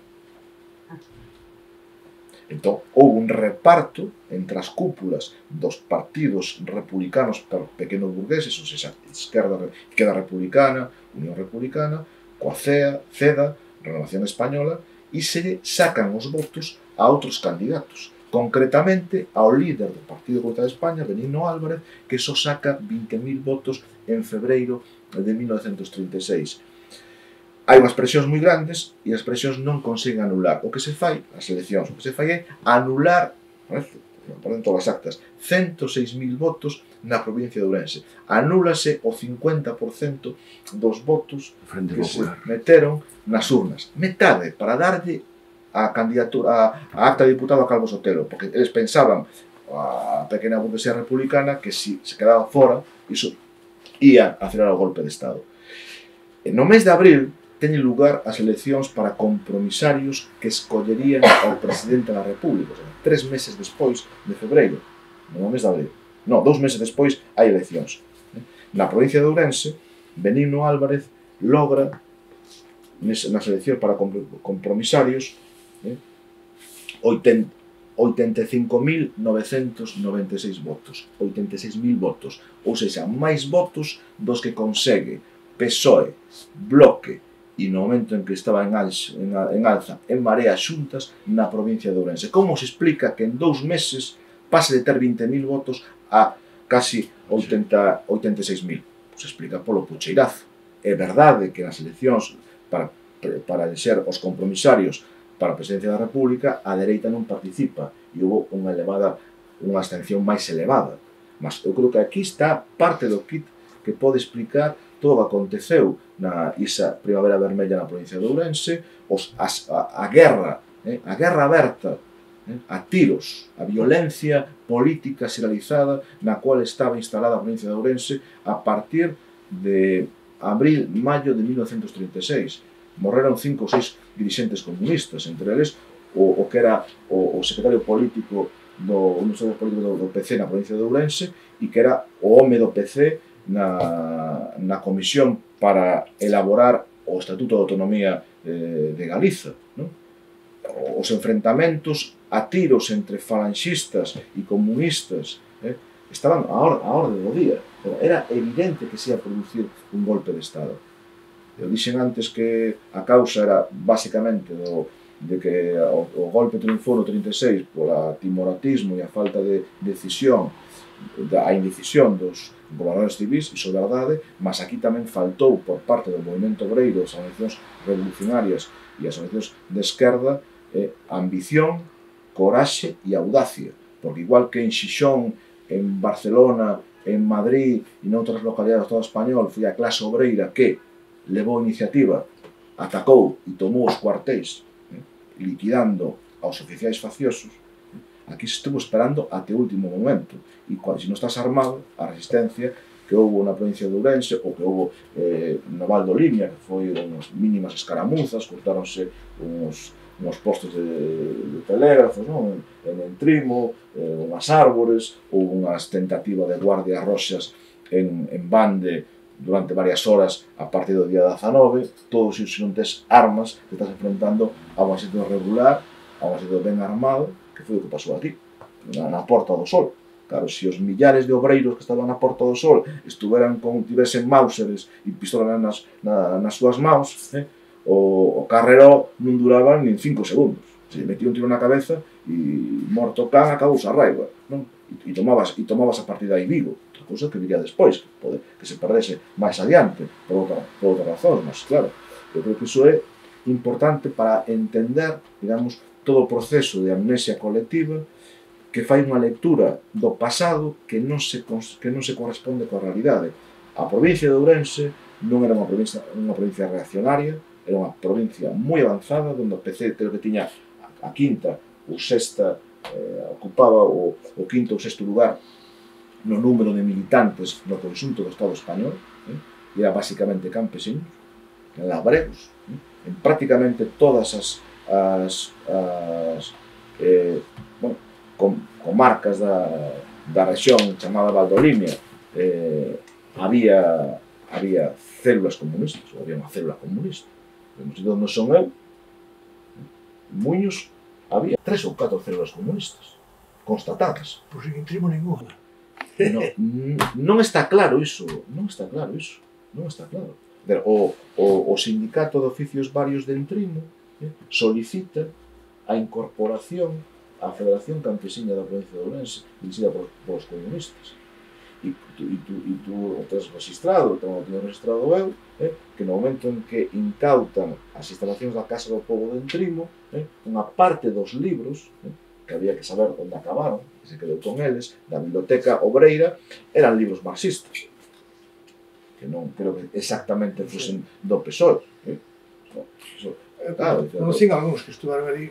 Entón, houve un reparto entre as cúpulas dos partidos republicanos pequenos burgueses, ou seja, Esquerda Republicana, Unión Republicana, coa CEDA, Renovación Española, e se sacan os votos a outros candidatos. Concretamente, ao líder do Partido Comunista de España, Benigno Álvarez, que só saca 20.000 votos en febreiro de 1936. Hai unhas presións moi grandes e as presións non consiguen anular. O que se fai, as eleccións, o que se fai é anular, por dentro das actas, 106.000 votos na provincia de Ourense. Anúlase o 50% dos votos que se meteron nas urnas. Metade para darlle a candidatura, a acta de diputado a Calvo Sotelo, porque eles pensaban, a pequena burguesía republicana, que se quedaba fora, iso ia acelerar o golpe de Estado. No mes de abril, teñen lugar as eleccións para compromisarios que escollerían ao presidente da República, o sea, 3 meses despois de febreiro, no mes de abril. No, 2 meses despois hai eleccións. Na provincia de Ourense, Benigno Álvarez logra nas eleccións para compromisarios 85.996 votos, 86.000 votos, ou seja, máis votos dos que consegue PSOE, Bloque e no momento en que estaba en alza en Marea xuntas na provincia de Ourense. Como se explica que en 2 meses pase de ter 20.000 votos a casi 86.000? Se explica polo pucheirazo. É verdade que nas eleccións para elexer os compromisarios para a presidencia da República, a dereita non participa e houve unha abstención máis elevada. Mas eu creo que aquí está parte do kit que pode explicar todo o que aconteceu na esa Primavera Vermella na provincia de Ourense, a guerra aberta, a tiros, a violencia política xeralizada na cual estaba instalada a provincia de Ourense a partir de abril, maio de 1936. Morreron 5 ou 6 dirixentes comunistas, entre eles o que era o secretario político do PC na provincia de Ourense e que era o home do PC na comisión para elaborar o Estatuto de Autonomía de Galiza. Os enfrentamentos a tiros entre falanxistas e comunistas estaban a orde do día. Era evidente que se ia producir un golpe de Estado. Eu dixen antes que a causa era basicamente de que o golpe triunfou no 36 pola timoratismo e a falta de decisión, a indecisión dos gobernadores civis, iso é verdade, mas aquí tamén faltou por parte do movimento obreiro, as organizacións revolucionarias e as organizacións de esquerda, ambición, coraxe e audacia, porque igual que en Xixón, en Barcelona, en Madrid e noutras localidades do Estado español foi a clase obreira que levou a iniciativa, atacou e tomou os cuartéis, liquidando aos oficiais faciosos. Aquí se estuvo esperando até o último momento. E se non estás armado, a resistencia que houve na provincia de Ourense, ou que houve no Val do Limia, que foi unhas mínimas escaramuzas, cortáronse uns postos de telégrafos, en Trimo, unhas árbores, houve unhas tentativas de guardias roxas en Bande durante varias horas a partir do día 19, todos se non tes armas, te estás enfrentando a un exército regular, a un exército ben armado, que foi o que pasou aquí, na Porta do Sol. Claro, se os millares de obreiros que estaban na Porta do Sol tivesen Mauseres e pistolas nas súas maus, o carrero non duraba nin 5 segundos. Se metía un tiro na cabeza e morto can acabouse a raiva, e tomabas a partir de aí Vigo. Cousa que viría despois, que se perdese máis adiante, por outra razón, mas claro, eu creo que iso é importante para entender, digamos, todo o proceso de amnesia colectiva que fai unha lectura do pasado que non se corresponde coa realidade. A provincia de Ourense non era unha provincia reaccionaria, era unha provincia moi avanzada, onde o PC creo que tiña a quinta ou sexta, ocupaba o quinto ou sexto lugar no número de militantes no conxunto do Estado español, e era basicamente campesinos, labregos, en prácticamente todas as comarcas da rexión chamada Val do Limia había células comunistas, ou había unha célula comunista. No sitio onde son eu, en Muños, había 3 ou 4 células comunistas constatadas. Pois en Trimo ninguna. Non está claro iso, non está claro. O Sindicato de Oficios Varios de Entrimo solicita a incorporación á Federación Campesina da provincia de Ourense, dirigida polos comunistas. E tú o tens registrado, o teño registrado eu, que no momento en que incautan as instalacións da Casa do Pobo de Entrimo, unha parte dos libros, que había que saber onde acabaron, que se quedou con eles, da biblioteca obreira, eran libros marxistas, que non creo que exactamente fosen do PSOE. Conocín algúns que estuvaron ali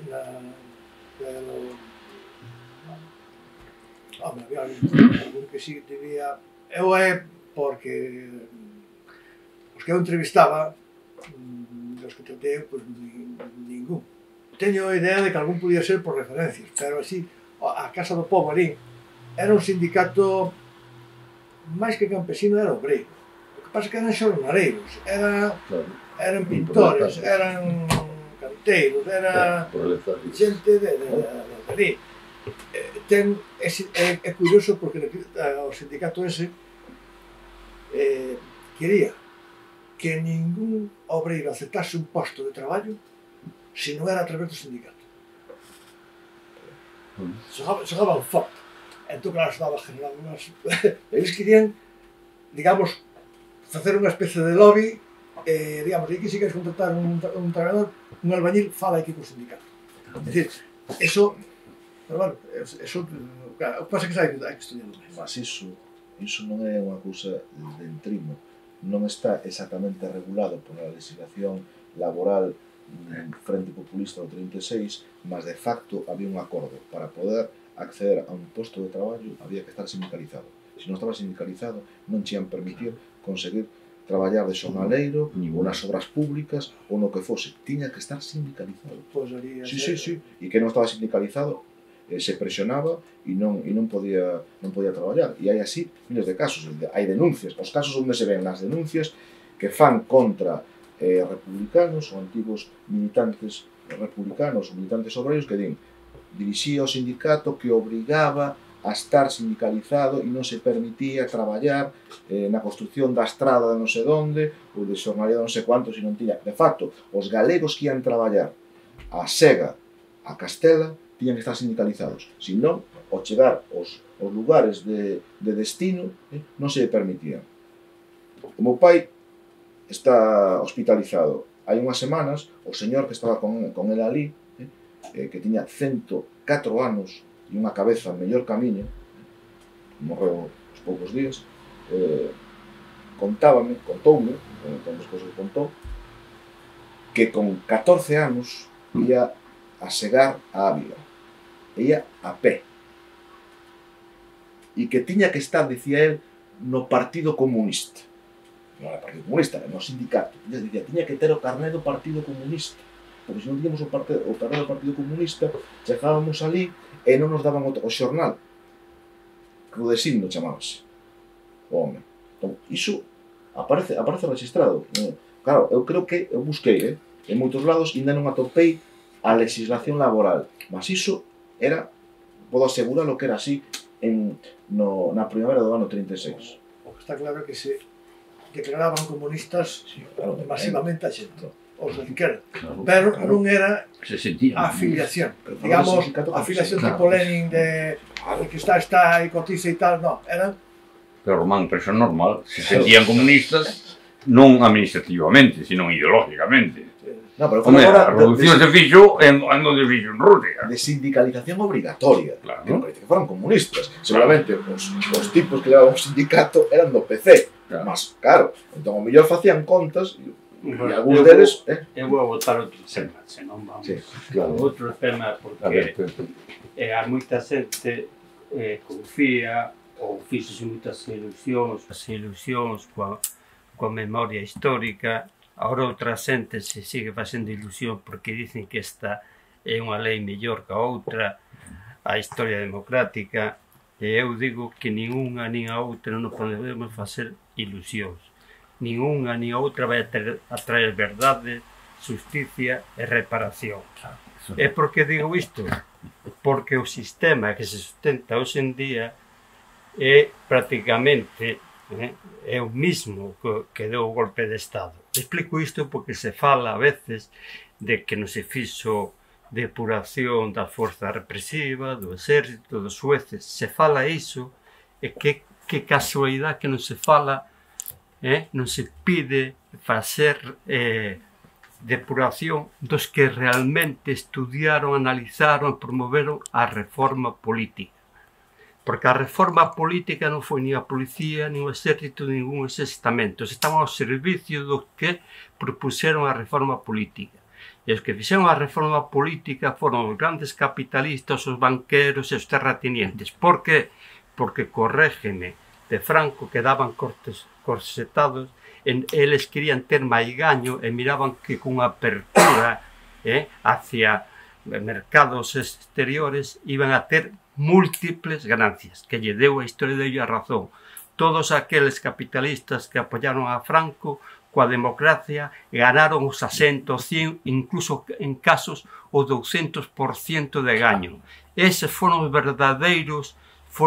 había algún que sí debía... Eu porque os que eu entrevistaba, dos que tratei, pois ningún. Teño a idea de que algún podía ser por referencias, pero así, a Casa do Pobo ali era un sindicato máis que campesino, era obreiro. O que pasa que eran xornaleiros, eran pintores, eran canteiros, era xente de ali. É curioso porque o sindicato ese quería que ningún obreiro aceptase un posto de traballo se non era a través do sindicato. Xogaban forte. Entón, claro, estaba generando unhas... Eles querían, digamos, facer unha especie de lobby, digamos, e que se queres contratar un traballador, un albañil, fala aquí co sindicato. É dicir, eso... Pero, bueno, eso... O que pasa é que hai que estudiar máis. Mas iso non é unha cousa de entrimo. Non está exactamente regulado pola legislación laboral Frente Populista do 36, mas de facto había un acordo. Para poder acceder a un posto de traballo había que estar sindicalizado. Se non estaba sindicalizado, non te ian permitir conseguir traballar de xornaleiro ou nas obras públicas ou no que fose. Tiña que estar sindicalizado. Sí. E que non estaba sindicalizado se presionaba e non podía traballar. E hai así miles de casos. Hai denuncias. Os casos onde se ven as denuncias que fan contra republicanos ou antigos militantes republicanos ou militantes obreiros que din dirixía o sindicato que obrigaba a estar sindicalizado e non se permitía traballar na construcción da estrada de non sei onde ou de xornaleiro non sei quanto se non tiña. De facto, os galegos que ian traballar a Sega, a Castela, tiñan que estar sindicalizados. Se non, ao chegar aos lugares de destino, non se permitían. O meu pai está hospitalizado. Hai unhas semanas, o señor que estaba con ele ali, que tiña 104 anos e unha cabeza mellor camiña, morreu aos poucos días, contoume, despois que contou, que con 14 anos ia a segar a Ávila. Ia a pé. E que tiña que estar, dicía él, no Partido Comunista. Non era Partido Comunista, era no sindicato. Tiña que ter o carné do Partido Comunista. Porque se non tiñamos o carné do Partido Comunista, chegábamos ali e non nos daban o xornal. Crudesindo chamábase. O home. Entón, iso aparece registrado. Claro, eu creo que eu busquei, en moitos lados, ainda non atopei a legislación laboral. Mas iso era, podo asegurar lo que era así na primavera do ano 36. O que está claro é que se declaraban comunistas masivamente a xente, os de izquierda, pero non era a afiliación, digamos, a afiliación tipo Lenin de que está e cotiza e tal, non, eran... Pero, Román, pero eso é normal, se sentían comunistas non administrativamente, sino ideológicamente. No, pero home, a revolución se fixo en onde se fixo en Rusia. De sindicalización obrigatoria. Claro. Que non parece que foran comunistas. Seguramente os tipos que levaban un sindicato eran do PC. Claro. Mas, claro, entón, o mellor facían contas e algúns deles... Eu vou botar outro tema, senón vamos. Sí, claro. Outro tema, porque hai moita xente confía ou fixose moitas ilusións coa memoria histórica. Ahora outra xente se sigue facendo ilusión porque dicen que esta é unha lei mellor que a outra, a historia democrática, e eu digo que nin unha nin a outra non podemos facer ilusións. Nin unha nin a outra vai a traer verdade, justicia e reparación. E por que digo isto? Porque o sistema que se sustenta hoxe en día é prácticamente é o mismo que deu o golpe de Estado. Explico isto porque se fala a veces de que non se fixo depuración da forza represiva, do exército, dos xueces. Se fala iso, e que casualidade que non se fala, non se pide facer depuración dos que realmente estudiaron, analizaron, promoveron a reforma política. Porque a reforma política non foi nin a policía, nin o exército, nin ningún estamento. Estaban ao servicio dos que propuseron a reforma política. E os que fixeron a reforma política foron os grandes capitalistas, os banqueros e os terratenientes. Por que? Porque co réxime de Franco quedaban corsetados, eles querían ter máis gaño e miraban que cunha apertura hacia mercados exteriores iban a ter múltiples ganancias, que lle deu a historia de a razón. Todos aqueles capitalistas que apoyaron a Franco, coa democracia ganaron os asentos 100, incluso en casos o 200% de gaño. Eses foron os verdadeiros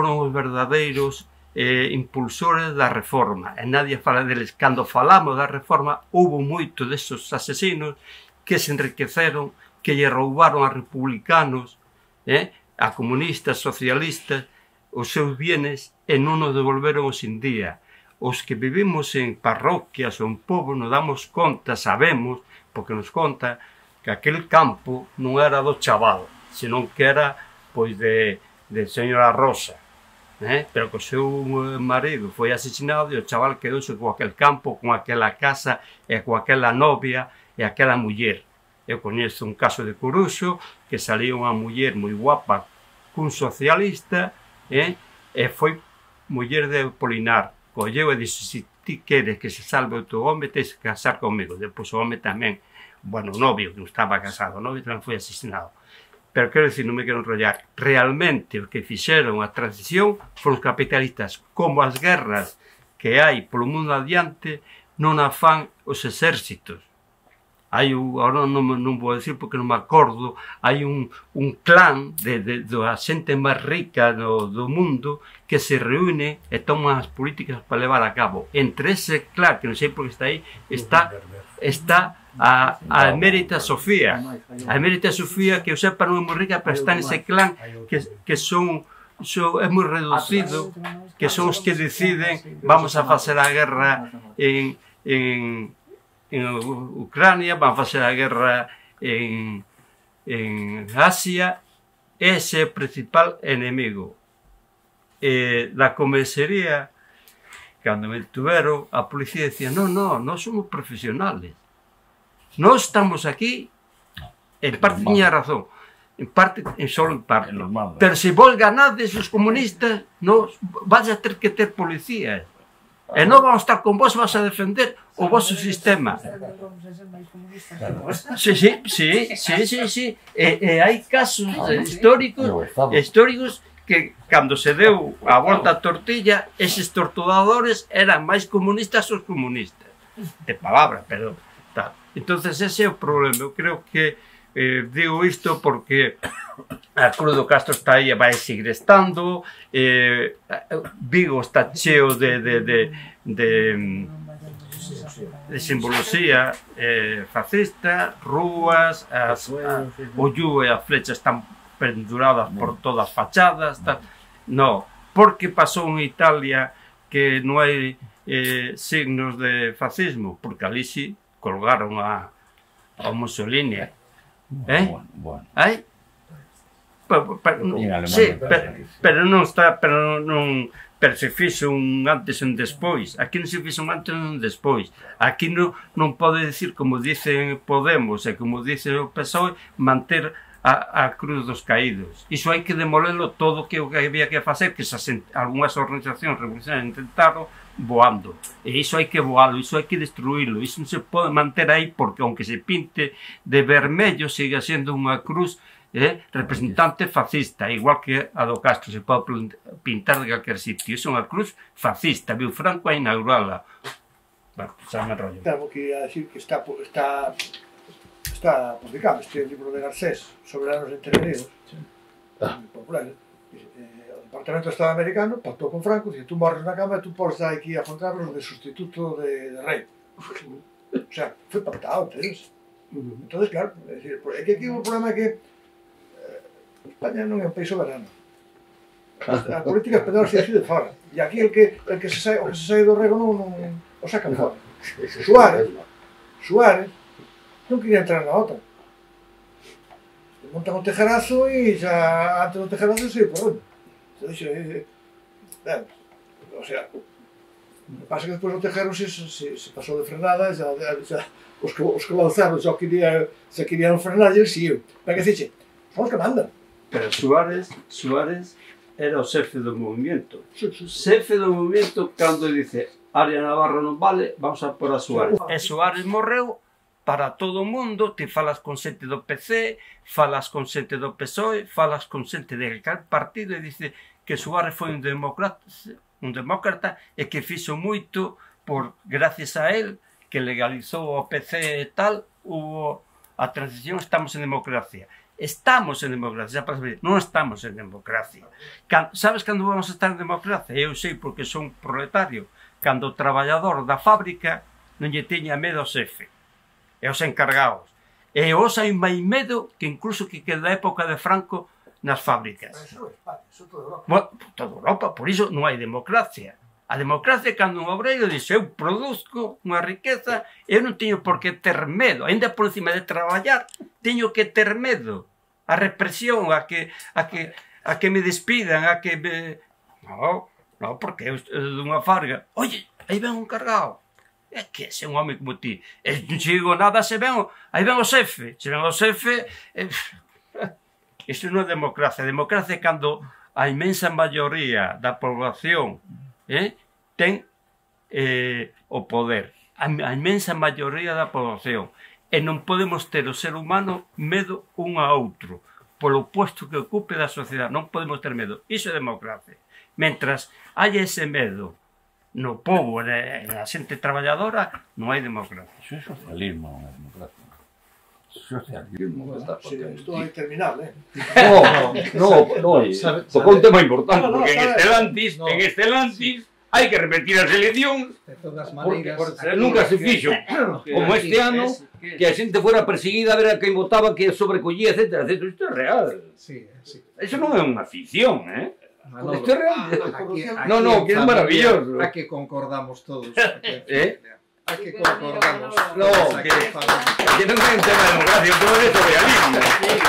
impulsores da reforma, e nadie fala deles. Cando falamos da reforma, houve moito desos asesinos que se enriqueceron, que lle roubaron a republicanos, a comunistas, socialistas, os seus bienes, e non nos devolveron os in día. Os que vivimos en parroquias ou en pobo nos damos conta, sabemos, porque nos conta, que aquel campo non era do chaval, senón que era, pois, de señora Rosa. Pero que o seu marido foi asesinado e o chaval quedouse con aquel campo, con aquela casa e con aquela novia e aquela muller. Eu coñezo un caso de Coruxo que salía unha muller moi guapa cun socialista e foi muller de Polinar. Colleu e dixo, se ti queres que se salve o teu home, tens que casar comigo. Depois o home tamén, bueno, o novio que non estaba casado, o novio tamén foi asesinado. Pero quero dicir, non me quero enrollar, realmente o que fixeron a transición foron os capitalistas. Como as guerras que hai polo mundo adiante non a fan os exércitos. Hai agora non vou decir porque non me acordo, hai un clan da xente máis rica do mundo que se reúne e toman as políticas para levar a cabo. Entre ese clan, que non sei por que está aí, está a Emérita Sofía. A Emérita Sofía, que eu sepa, non é moi rica, pero está nese clan que é moi reducido, que son os que deciden vamos a facer a guerra en Ucrania, van a facer a guerra en Asia. Ese é o principal enemigo. Da comisaría, cando me tuveron, a policía decía, non, nós somos profesionales. Nós estamos aquí, en parte tiña razón, en parte, solo en parte. Pero se vos ganades os comunistas, nos vais a ter que ter policías. E non vamos a estar con vos, vas a defender o vosso sistema. Sí. E hai casos históricos que, cando se deu a volta a tortilla, eses torturadores eran máis comunistas os comunistas. De palabra, pero tal. Entonces ese é o problema. Eu creo que digo isto porque a Cruz do Castro está aí e vai seguir estando. Vigo está cheo de simbología fascista, rúas, o yu e a flecha están penduradas por todas as fachadas. No, porque pasou en Italia que non hai signos de fascismo, porque ali si colgaron a Mussolini. Pero non está, pero se fixo un antes e un despois. Aquí non se fixo un antes e un despois. Aquí non pode dicir, como dicen Podemos e como dice o PSOE, manter a cruz dos caídos. Iso hai que demolelo todo que había que facer, que algunhas organizacións revolucionarias intentaron voando. E iso hai que voalo, iso hai que destruílo. Iso non se pode manter aí porque, aunque se pinte de vermello, sigue sendo unha cruz representante fascista, igual que a do Castro se pode pintar de calquer sitio. Iso é unha cruz fascista. Viu Franco a inaugurala. Bueno, xa me enrollo. Tengo que decir que está publicado este libro de Garcés, Soberanos Entreveredos, popular. O Departamento de Estado americano pactou con Franco, dice, tú morres na cama e tú podes dar aquí a Juan Carlos de sustituto de rei. O sea, foi pactado, entonces. Entonces, claro, é que aquí o problema é que España non é un país soberano. A política española se decide fora. E aquí o que se sai do rego non o sacan fora. Suárez non quería entrar na OTAN. Montan o tejerazo e xa antes do tejerazo se por onde. O sea, o que pasa que despois o tejero se pasou de frenada, xa os que lanzaron xa querían frenar e el siguiu. Para que dixe, son os que mandan. Pero Suárez era o xefe do movimento. Xefe do movimento cando dice Área Navarro non vale, vamos a por a Suárez. E Suárez morreu para todo o mundo. Ti falas con xente do PC, falas con xente do PSOE, falas con xente de calquer partido e dice que Suárez foi un demócrata e que fixo moito por, gracias a él, que legalizou o PC e tal, hubo a transición, estamos en democracia. Estamos en democracia, non estamos en democracia. Sabes cando vamos a estar en democracia? Eu sei porque son proletario. Cando o traballador da fábrica non lle teña medo ao xefe, e aos encargados. E os hai máis medo que incluso que da época de Franco nas fábricas. Eso é España, eso é toda Europa. Bueno, toda Europa, por iso non hai democracia. A democracia é cando un obreiro dixe eu produzco unha riqueza, eu non teño por que ter medo, ainda por encima de traballar, teño que ter medo. A represión, a que me despidan, a que me... Non, porque eu dunha fábrica, oye, aí ven un cargado. É que ese é un home como ti. E non digo nada, aí ven o xefe. Se ven o xefe... Isto non é democracia. A democracia é cando a inmensa maioría da población ten o poder. A inmensa maioría da población. E non podemos ter o ser humano medo un a outro. Polo puesto que ocupe da sociedade. Non podemos ter medo. Iso é democracia. Mentras haya ese medo no povo, na xente traballadora, non hai democracia. Iso é socialismo, non é democracia. Socialismo, Isto é interminable, No, tocou un tema importante, porque en Estelantis hai que repetir as eleccións, porque nunca se fixo, como este ano, que a xente fuera perseguida a ver a quen votaba, que sobrecollía, etc. Isto é real. Iso non é unha ficción, Isto é real. No, que é maravilloso. A que concordamos todos. A que concordamos. No, que non é un tema de democracia, un tema de socialismo.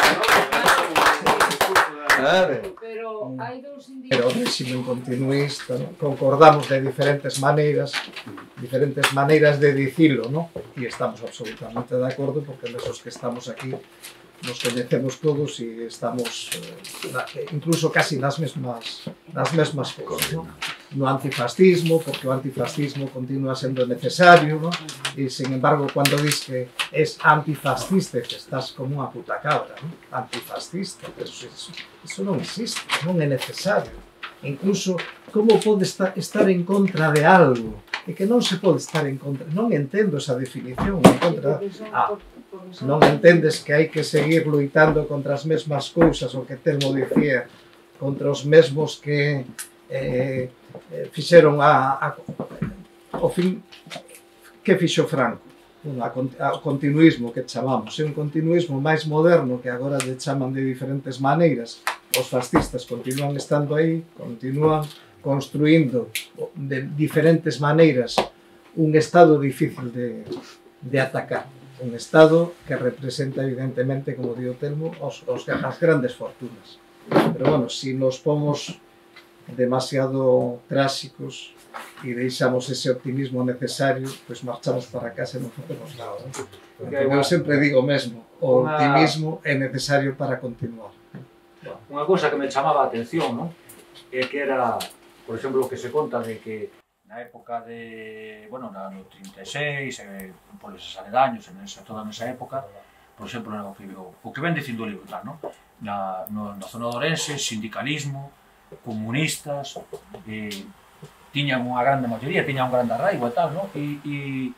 Pero hai dous indicios. Pero o réxime continuista, ¿no? Concordamos de diferentes maneiras de dicilo, ¿no? E estamos absolutamente de acordo, porque nesos que estamos aquí nos coñecemos todos e estamos incluso casi nas mesmas cousas, ¿no? No antifascismo, porque o antifascismo continúa sendo necesario, ¿no? E, sin embargo, cando dis que es antifascista, que estás como unha puta cabra, ¿no? Antifascista, pero eso non existe, non é necesario. Incluso, como pode estar en contra de algo? E que non se pode estar en contra. Non entendo esa definición. Non entendes que hai que seguir loitando contra as mesmas cousas, o que Telmo dicía, contra os mesmos que fixeron o fin que fixo Franco, o continuismo que chamamos, é un continuismo máis moderno que agora lle chaman de diferentes maneiras. Os fascistas continúan estando aí, continúan construindo de diferentes maneiras un estado difícil de atacar, un estado que representa evidentemente, como digo Telmo, as grandes fortunas. Pero bueno, si nos pomos demasiado tráxicos e deixamos ese optimismo necesario, pois marchamos para casa e non facemos nada. Eu sempre digo mesmo, o optimismo é necesario para continuar. Unha cousa que me chamaba a atención, non? É que era, por exemplo, o que se conta de que na época de, bueno, no 36, por esos aledaños, toda nesa época, por exemplo, o que ven dicindo o libro, non? Na zona de Ourense, sindicalismo, comunistas, tiñan unha grande maioría, tiñan un grande arraigo e tal, non? E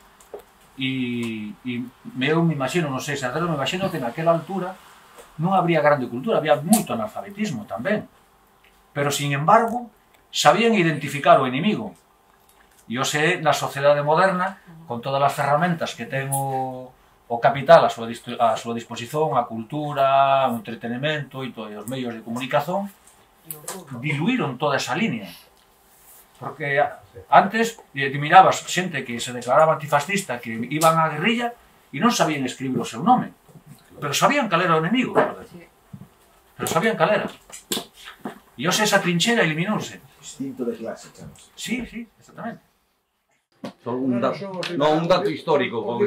eu me imagino, non sei se me imagino que naquela altura non habría grande cultura, había moito analfabetismo tamén. Pero, sin embargo, sabían identificar o inimigo. E hoxe, na sociedade moderna, con todas as ferramentas que ten o capital a súa disposición, a cultura, o entretenimento e os medios de comunicación, diluíron toda esa línea. Porque antes mirabas xente que se declaraba antifascista, que iban á guerrilla e non sabían escribir o seu nome. Pero sabían cal era o enemigo. Pero sabían cal era. E hoxe esa trinchera eliminouse. Instinto de clase, chamos. Sí, exactamente. Un dato histórico, porque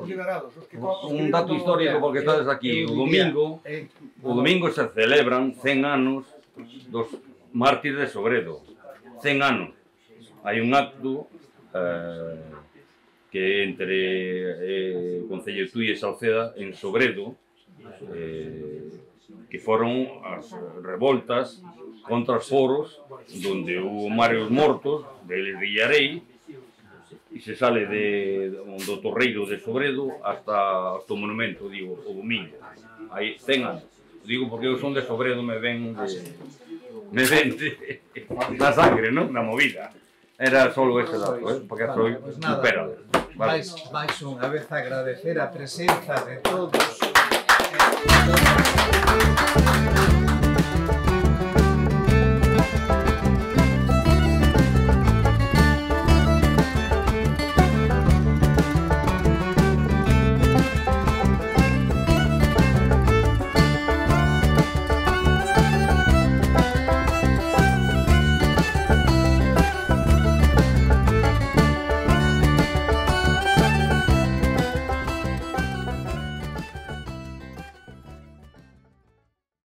estás aquí. O domingo se celebran 100 anos dos mártires de Sobredo. 100 anos. Hai un acto que entre o Concello de Tui e Salceda en Sobredo, que foron as revoltas contra os foros, donde hubo varios mortos, deles Villarei, e se sale do Torreiro de Sobredo hasta o monumento, digo, o domingo. Aí 100 anos. Digo porque eu son de Sobredo, me ven na sangre, non? Na movida. Era solo ese dato, porque soy supera. Vais unha vez a agradecer a presenza de todos.